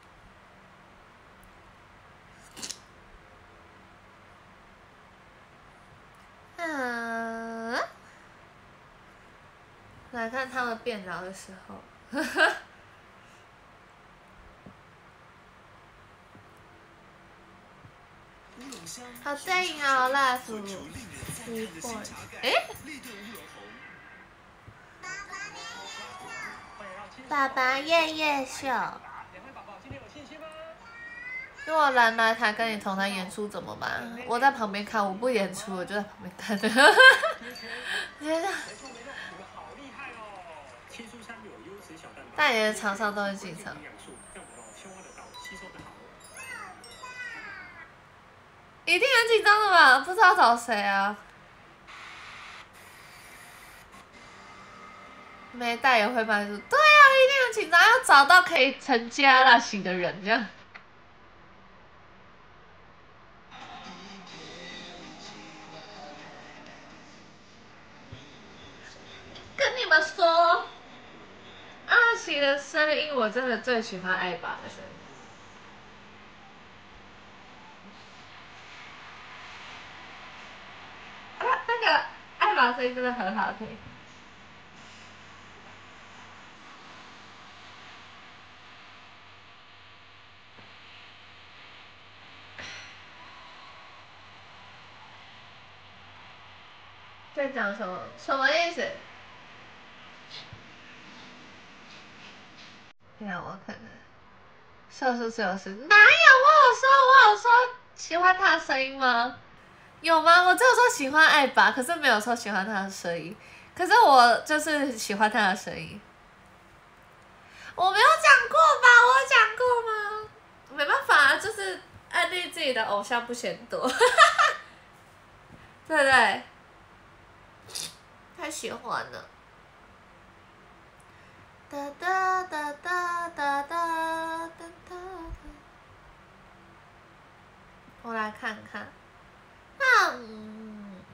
嗯。来看他们变老的时候，好电影啊 ，Life， 哎， 爸爸夜夜秀。如果蓝来台跟你同台演出怎么办？我在旁边看，我不演出，我就在旁边看。天哪！代言的厂商都很紧张。一定很紧张的吧？不知道找谁啊？没代言会卖出，对啊，一定很紧张，要找到可以成家啦型的人这样。跟你们说，阿喜的声音我真的最喜欢爱爸的声音。那个爱爸声音真的很好听。在讲什么？什么意思？让我看看。射出自由是哪有？我有说，我有说喜欢他的声音吗？有吗？我只有说喜欢爱爸，可是没有说喜欢他的声音。可是我就是喜欢他的声音。我没有讲过吧？我有讲过吗？没办法，就是安利自己的偶像不嫌多，对不对？太喜欢了。哒哒哒哒哒哒哒哒。我来看看。嗯，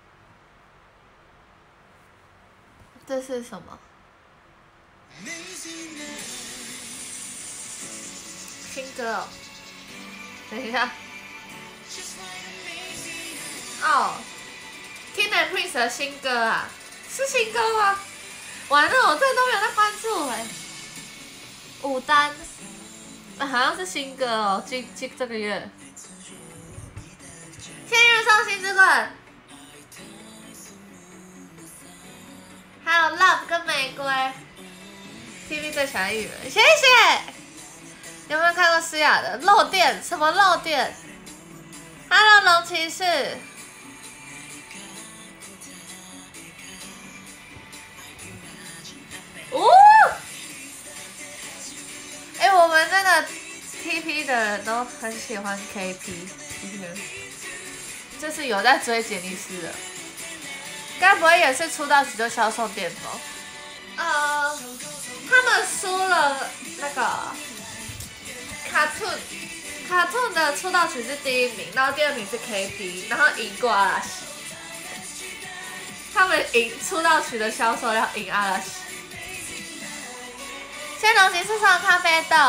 这是什么？新歌哦。等一下。哦 ，King and Prince 的新歌啊，是新歌吗？完了，我这都没有在关注哎、欸。舞担、啊，好像是新歌哦，今今这个月。天月上新之棍，还有 Love 跟玫瑰 ，T V 最喜欢艺人，谢谢。有没有看过诗雅的漏电？什么漏电 ？Hello 龙骑士。哦，哎、欸，我们真的 T P 的人都很喜欢 K P， 就是有在追杰尼斯的，该不会也是出道曲就销售巅峰？呃，他们输了那个 Cartoon，Cartoon 的出道曲是第一名，然后第二名是 K P， 然后赢过阿拉西。他们赢出道曲的销售量赢阿拉西。先龙骑士上咖啡豆，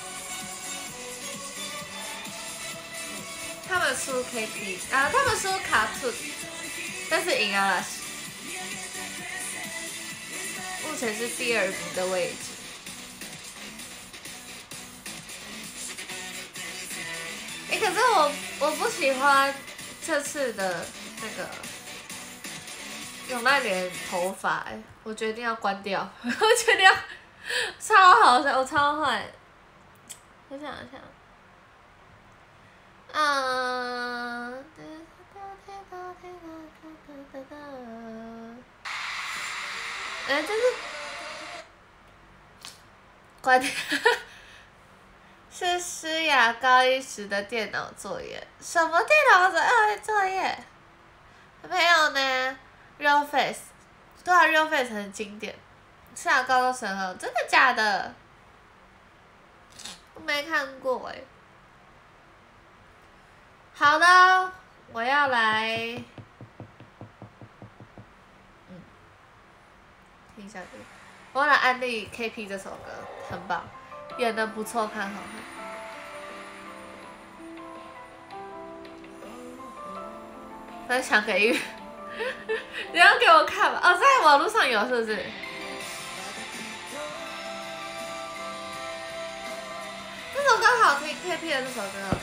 他们输 K P 啊，他们输卡顿，但是赢阿拉西，目前是第二名的位置。哎、欸，可是我我不喜欢这次的那个永濑廉头发，哎，我决定要关掉，我决定要。超好笑，我超坏。我想一下，嗯，哎、欸，这是关掉，是诗雅高一时的电脑作业。什么电脑作业？作业？没有呢 ，Real Face， 对啊 ，Real Face 很经典。是啊，高中生哦，真的假的？我没看过哎。好的，我要来，嗯，听一下这个，我要来安利 K P 这首歌，很棒，演的不错，看好看。分享给玉，你要给我看吧？哦，在网络上有是不是？这首歌好听 ，K P 的这首歌好听。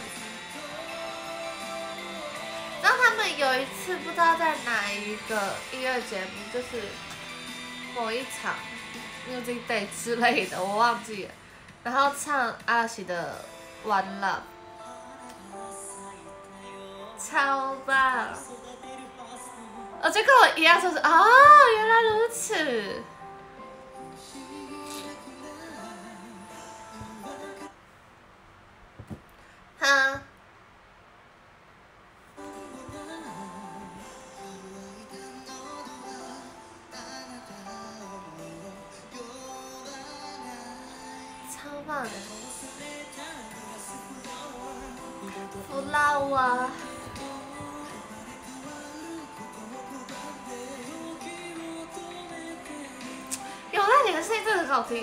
然后他们有一次不知道在哪一个音乐节目，就是某一场 Music Day 之类的，我忘记了。然后唱阿拉西的《One Love》，超棒！哦，就跟我一样，说是哦，原来如此。哈。超棒的。Flower。有那几个声音真的很好听。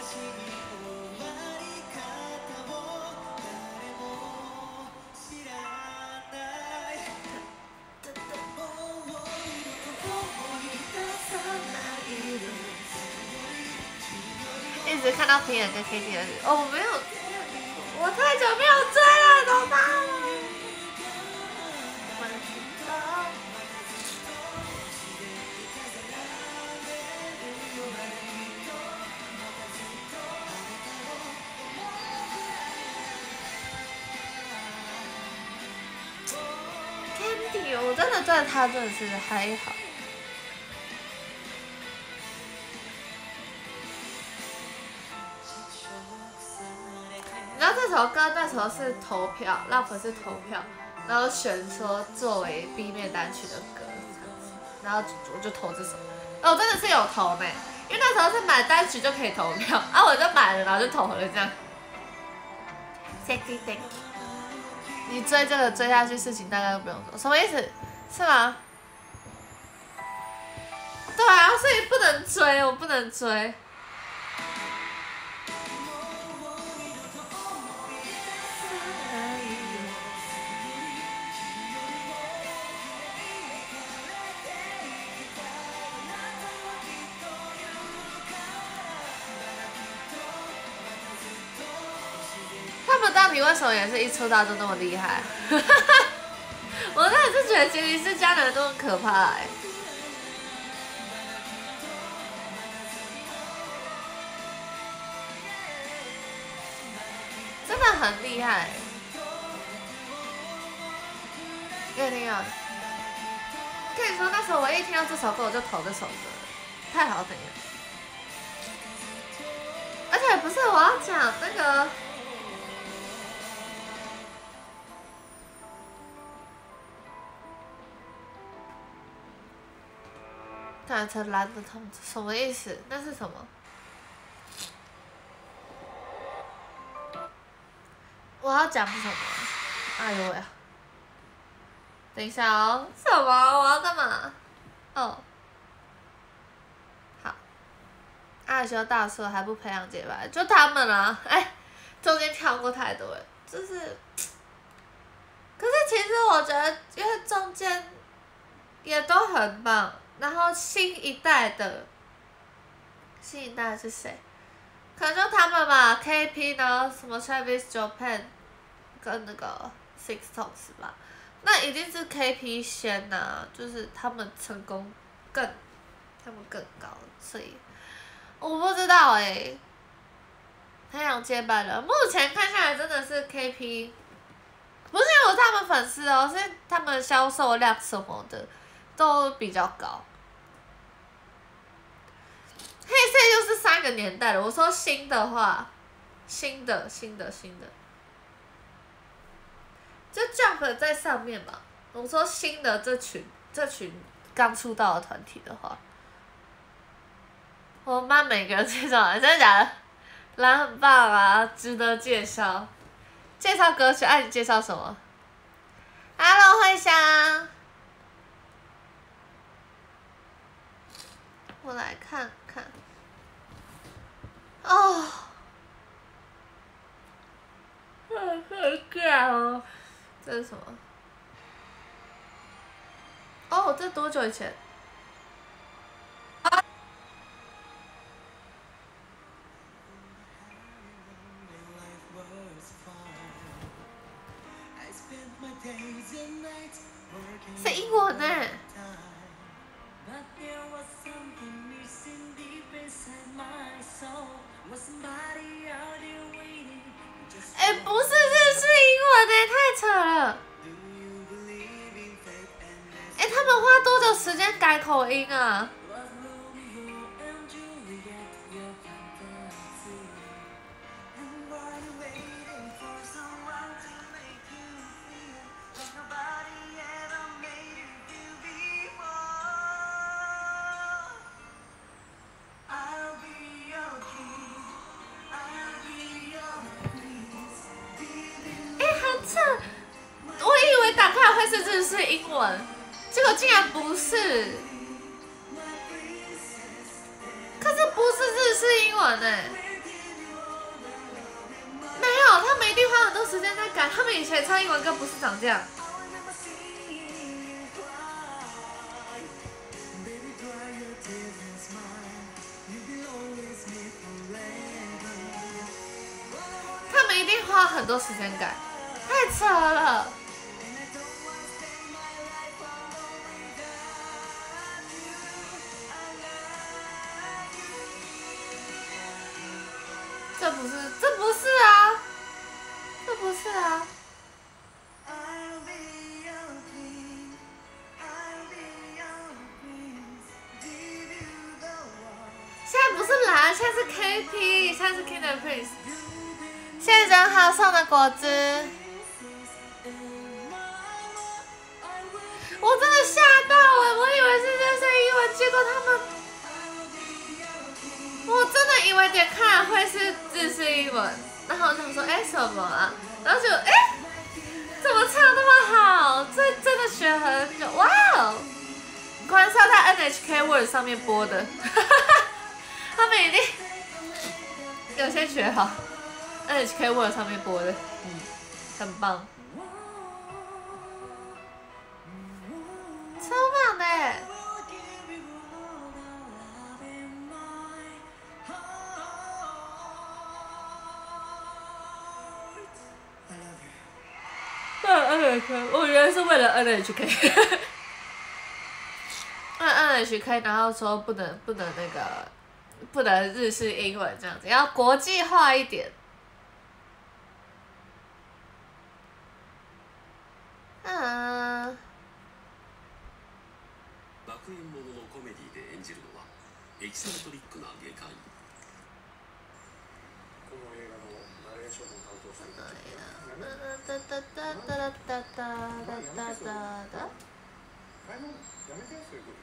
一直看到平眼跟 K T 的哦，我没有，我太久没有追了，怎么办？Candy， 我真的觉得他真的是还好。然后这首歌那时候是投票 ，Love 是投票，然后选说作为 B 面单曲的歌，然后我就投这首。哦，我真的是有投呢，因为那时候是买单曲就可以投票，啊，我就买了，然后就投了这样。Sexy Thank you。你追这个追下去，事情大概都不用做，什么意思？是吗？对啊，所以不能追，我不能追。他们到底为什么也是一出道就那么厉害？我真的是觉得杰尼斯家的人都很可怕哎、欸，真的很厉害、欸。跟你讲，跟你说那时候我一听到这首歌我就投这首歌，太好听了。而且不是我要讲那个。感成蓝的通知什么意思？那是什么？我要讲什么？哎呦喂！等一下哦，什么？我要干嘛？哦，好。阿修大叔还不培养结拜，就他们啊！哎，中间跳过太多了，就是。可是其实我觉得，因为中间也都很棒。然后新一代的，新一代是谁？可能就他们吧 ，K P 呢，什么 Travis Japan， 跟那个 Six Tones 吧，那一定是 K P 先呐、啊，就是他们成功更，他们更高，所以我不知道哎、欸，培养接班人，目前看下来真的是 K P， 不是因为我是他们粉丝哦，是他们销售量什么的。都比较高，黑 C 就是三个年代了。我说新的话，新的新的新的，就 Jump 在上面嘛。我说新的这群这群刚出道的团体的话，我帮每个人介绍完，真的假的？蓝很棒啊，值得介绍。介绍歌曲，爱、啊、你介绍什么 ？Hello， 慧香。我来看看，哦，好尬哦，这是什么？哦，这多久以前？是英文呢。 有时间改口音啊？哎，很扯！我以为打开会是日式英文，结果竟然不是。可是不是日式英文哎，没有，他们一定花很多时间在改。他们以前唱英文歌不是长这样。他们一定花很多时间改，太扯了。这不是，这不是啊，这不是啊。现在不是蓝，现在是 K P， 现在是 King and Prince。谢谢张浩送的果汁，我真的吓到了，我以为是日式英文，结果他们，我真的以为点开了会是日式英文，然后我想说，哎、欸、什么啊？然后就哎、欸，怎么唱那么好？这真的学很久，哇哦！果然是要在 N H K World 上面播的，他们一定有先学好。N H K World 上面播的，嗯，很棒，超棒的耶！为了 N H K， 我原来是为了 N H K， 为了 N H K， 然后说不能不能那个不能日式英文这样子，要国际化一点。嗯。 学園もののコメディで演じるのはエキセントリックな外科医。この映画のナレーションも担当していた。 哒哒哒哒哒哒哒哒哒哒。 買い物やめてそういうこと。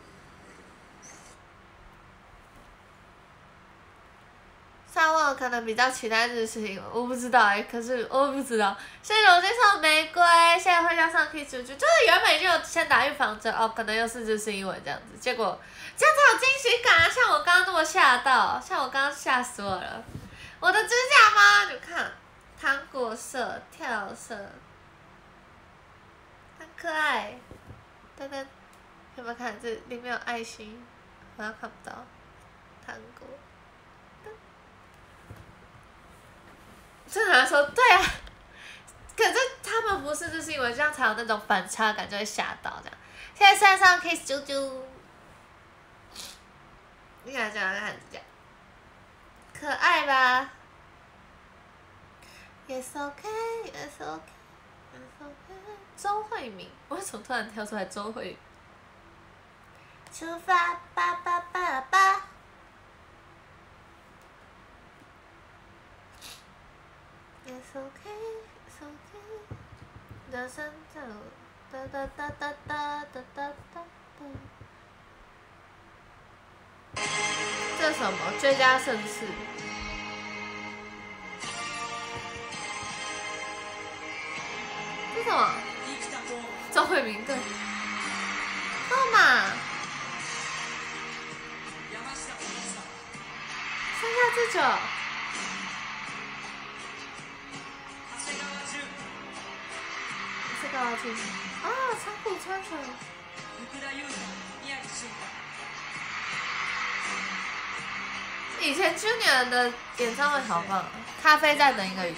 上问可能比较期待日式英文，我不知道哎、欸，可是我不知道。谢谢我介绍玫瑰，谢谢会加上 K 出去，就是原本就有先打预防针哦，可能又是日式英文这样子，结果这样才有惊喜感啊！像我刚刚那么吓到，像我刚刚吓死我了。我的指甲吗？你看，糖果色、跳色，很可爱。噔噔，有没有看这里面有爱心？好像看不到，糖果。正常来说，对啊，可是他们不是日式英文，这样才有那种反差感，就会吓到这样。现在山上 kiss 啾啾，你看这样看这样，可爱吧 ？Yes OK, Yes OK, Yes OK。周慧敏，我为什么突然跳出来周慧？出发吧吧吧吧。It's okay, it's okay。人生走，哒哒哒哒哒哒哒哒。这什么？最佳盛世。这什么？周慧敏对。号码。剩下这九。高清啊，仓库穿成。以前 Junior 的演唱会好棒，咖啡在等一个雨。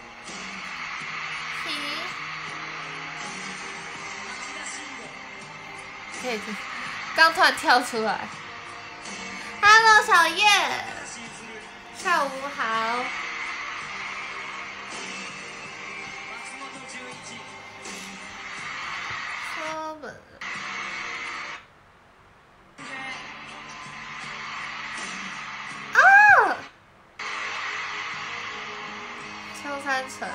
可以听，刚突然跳出来。Hello， 小叶，下午好。 成。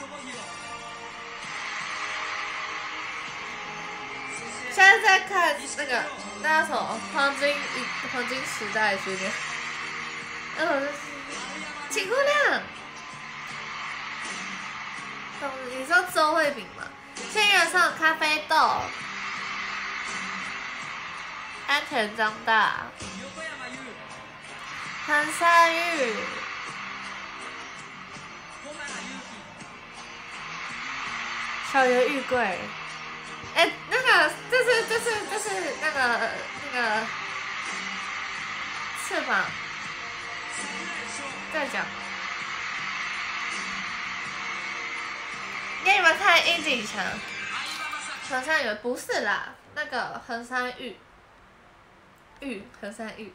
现在在看那个那叫什么黄金一黄金时代的训练，嗯，秦姑娘，懂？你说周慧敏吗？仙人上咖啡豆，安全长大，韩山玉，小圆玉桂。哎、欸，那个，这是这是这是那个那个翅膀，再讲，给你们看樱井翔，横山裕不是啦，那个横山裕，裕横山裕，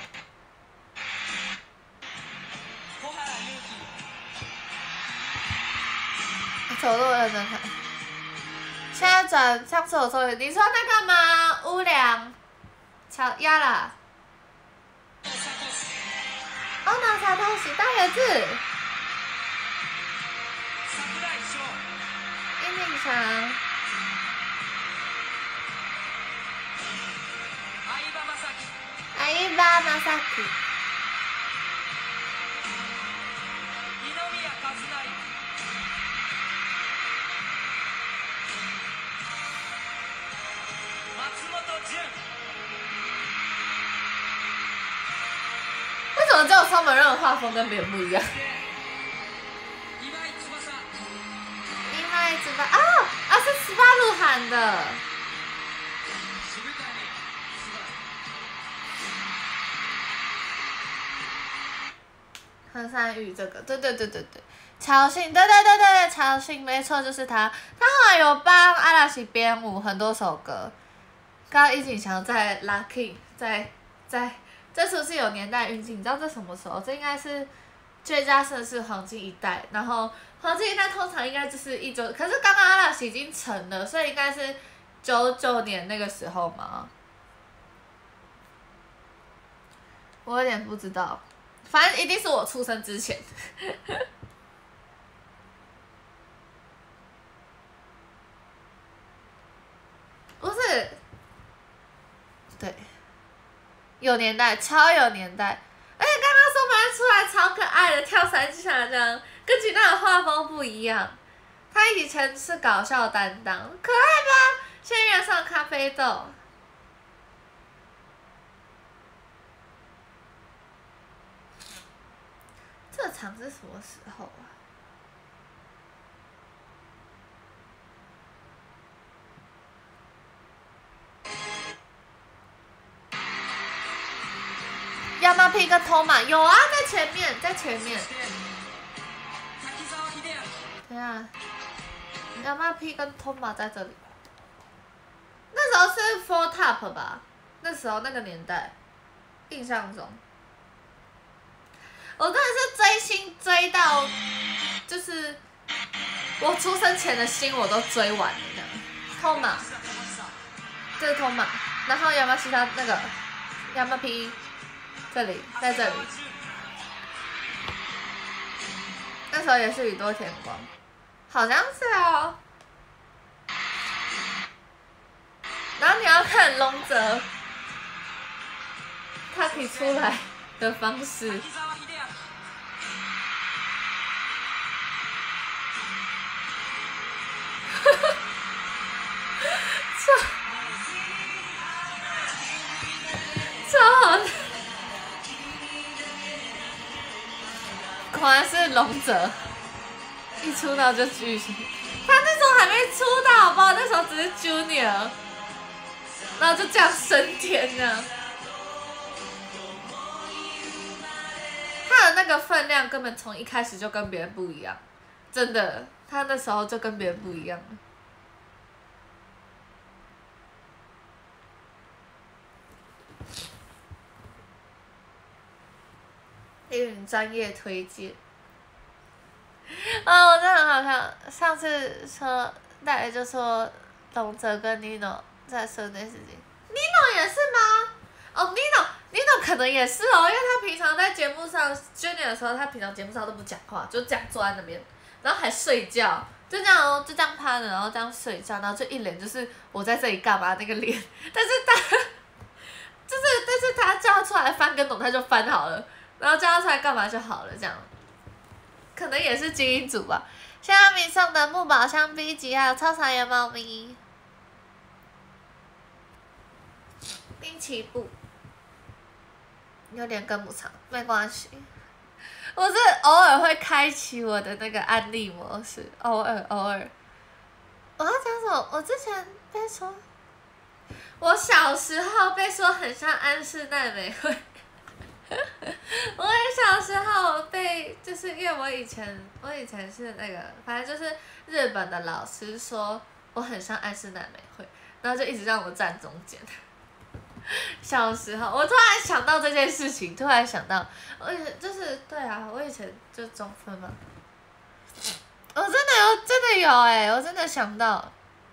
走路认真看。现在转上次我说的，你说那个吗？乌良，乔压了。哦，那才东西大野智，樱井翔，阿伊巴马萨克。为什么只有松本润的画风跟别人不一样？伊麦子吧，啊啊是十八路喊的。横山裕这个，对对对对对，乔信，对对对对对，乔信没错就是他，他后来有帮阿拉西编舞很多首歌。刚刚樱井翔在 Lucky 在在。这出是有年代运镜，你知道这什么时候？这应该是最佳盛世黄金一代，然后黄金一代通常应该就是一九，可是刚刚阿拉西已经成了，所以应该是九九年那个时候嘛。我有点不知道，反正一定是我出生之前。不是，对。有年代，超有年代，而且刚刚松本润出来超可爱的，跳三下这样，跟其他的画风不一样。他以前是搞笑担当，可爱吧？现在上咖啡豆。这场是什么时候啊？亚麻皮跟托马有啊，在前面，在前面。等下，亚麻皮跟托马在这里。那时候是 Four Top 吧？那时候那个年代，印象中，我真的是追星追到，就是我出生前的星我都追完了这样。托马，这是托马，然后亚麻皮他那个亚麻皮。这里，在这里，那时候也是宇多田光，好像是哦。然后你要看龙泽，他可以出来的方式。超，超好。果然是龙泽，一出道就巨星。他那时候还没出道，好不好？那时候只是 Junior， 然后就这样升天呢。他的那个分量根本从一开始就跟别人不一样，真的，他那时候就跟别人不一样了。一云专业推荐。啊、哦，我真的很好笑。上次说大爷就说龙泽跟 Nino 在说那事情 ，Nino 也是吗？哦 ，Nino Nino 可能也是哦，因为他平常在节目上 Junior 的时候，他平常节目上都不讲话，就这样坐在那边， 然后还睡觉，就这样哦，就这样趴着，然后这样睡觉，然后就一脸就是我在这里干嘛那个脸，但是他就是但是他叫他出来翻跟斗，他就翻好了，然后叫他出来干嘛就好了，这样，可能也是基因组吧。谢谢阿米送的木宝箱 B 级，还有超长眼猫咪，滨崎步，有点跟不上，没关系。我是偶尔会开启我的那个安利模式，偶尔偶尔。我要讲什么？我之前被说，我小时候被说很像安室奈美惠。我也小时候被，就是因为我以前我以前是那个，反正就是日本的老师说我很像安室奈美惠，然后就一直让我站中间。小时候，我突然想到这件事情，突然想到，我以前就是对啊，我以前就中分嘛。我真的有，真的有哎、欸，我真的想到。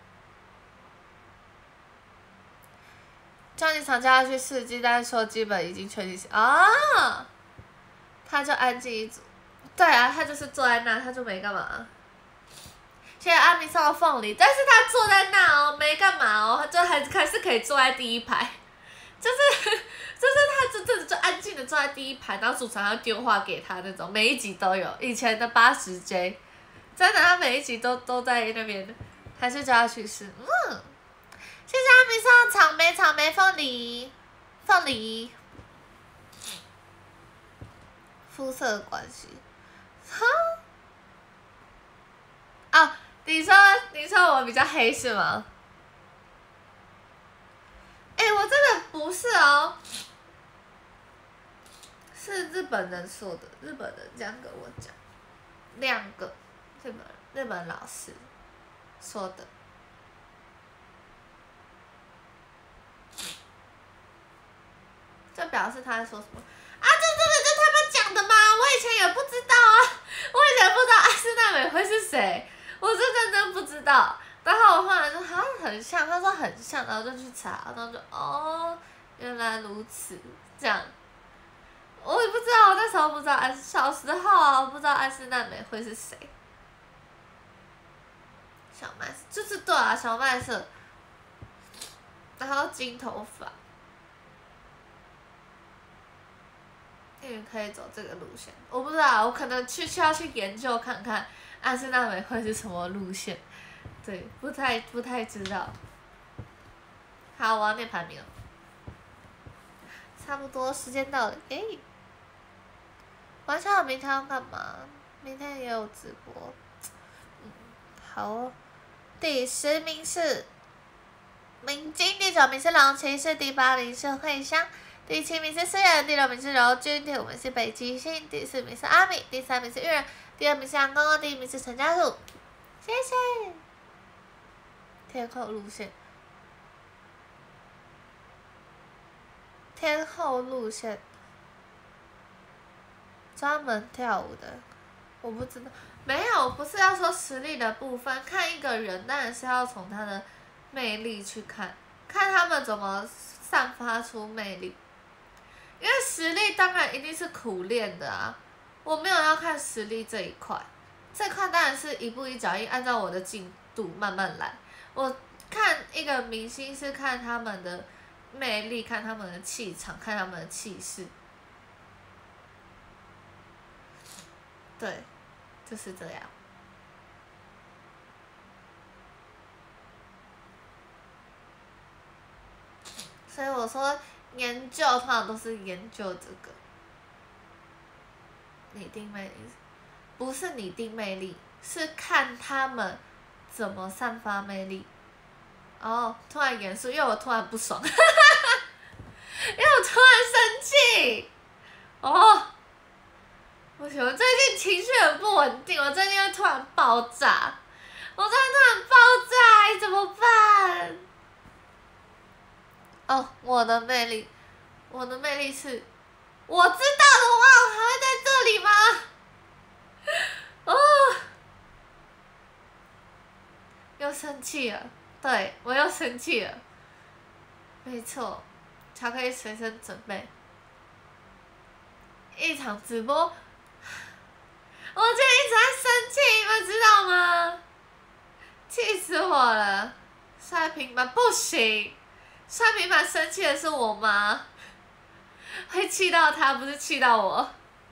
叫你常叫他去试机，但是说基本已经确定是啊，他就安静一组。对啊，他就是坐在那，他就没干嘛。谢谢阿明送的凤梨，但是他坐在那哦，没干嘛哦，他就还还是可以坐在第一排，就是就是他就就就安静的坐在第一排，然后主持人要丢话给他那种，每一集都有。以前的八十 J， 真的他每一集都都在那边，还是叫他去试，嗯。谢谢阿明送的草莓草莓凤梨，凤梨，肤色的关系，哈，哦，你说你说我比较黑是吗？哎、欸，我真的不是哦，是日本人说的，日本人这样跟我讲，两个日本日本老师说的。就表示他在说什么啊？这真的就他们讲的吗？我以前也不知道啊，我以前不知道安室奈美惠是谁，我是认真不知道。然后我后来说好像很像，他说很像，然后就去查，然后就哦，原来如此，这样。我也不知道，我那时候不知道安，小时候啊，我不知道安室奈美惠是谁。小麦就是对啊，小麦色，然后金头发。可以走这个路线，我不知道，我可能去需要去研究看看安室奈美惠是什么路线，对，不太不太知道。好，我要念排名了，差不多时间到了，耶！晚上我明天要干嘛？明天也有直播，嗯，好哦。第十名是明金，第九名是龙骑士，第八名是惠香。第七名是思远，第六名是柔君，第五名是北极星，第四名是阿米，第三名是玉人，第二名是杨公公，第一名是陈家树。谢谢。天后路线，天后路线，专门跳舞的，我不知道，没有，不是要说实力的部分，看一个人当然是要从他的魅力去看，看他们怎么散发出魅力。因为实力当然一定是苦练的啊，我没有要看实力这一块，这块当然是一步一脚印，按照我的进度慢慢来。我看一个明星是看他们的魅力，看他们的气场，看他们的气势，对，就是这样。所以我说。研究通常都是研究这个，拟定魅力，不是拟定魅力，是看他们怎么散发魅力。哦，突然严肃，因为我突然不爽，因为我突然生气。哦，不行，我最近情绪很不稳定，我最近会突然爆炸，我最近突然爆炸，怎么办？哦，我的魅力，我的魅力是，我知道的话，我还会在这里吗？哦，又生气了，对我又生气了，没错，巧克力随身准备。一场直播， 我今天一直在生气，你们知道吗？气死我了！摔平板不行，摔平板生气的是我妈，会气到他，不是气到我。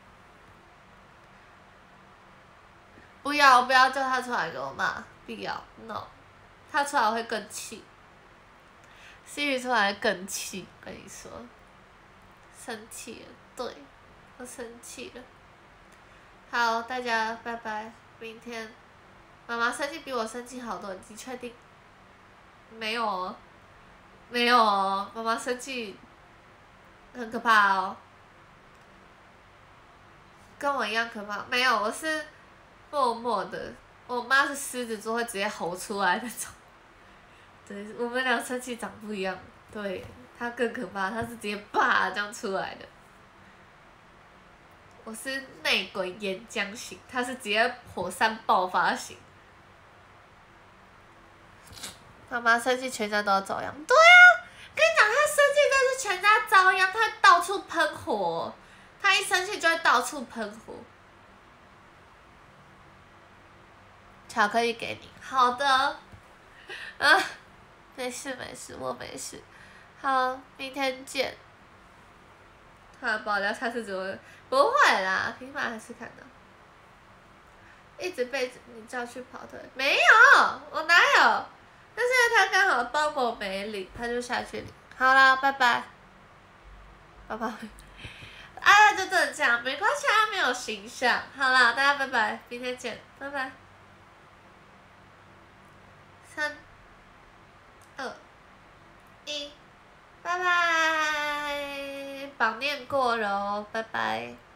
不要不要叫他出来给我骂，不要 no， 他出来我会更气。Siri 出来更气，跟你说，生气了，对，我生气了。好，大家拜拜，明天。妈妈生气比我生气好多，你确定？没有哦，没有哦，妈妈生气很可怕哦，跟我一样可怕。没有，我是默默的，我妈是狮子座，会直接吼出来那种。对，我们俩生气长不一样，对，她更可怕，她是直接啪这样出来的。我是内鬼岩浆型，她是直接火山爆发型。妈妈生气，全家都要遭殃。对啊，跟你讲，她生气就是全家遭殃，她到处喷火，她一生气就会到处喷火。巧克力给你，好的。啊，没事没事，我没事。好，明天见。好，爆料下次怎么？不会啦，平板还是看到。一直被你叫去跑腿，没有，我哪有？但是他刚好包裹没领，他就下去领。好啦，拜拜。拜拜。啊，就真的这样，没关系，他没有形象。好啦，大家拜拜，明天见，拜拜。三、二、一，拜拜。绑念过了哦，拜拜。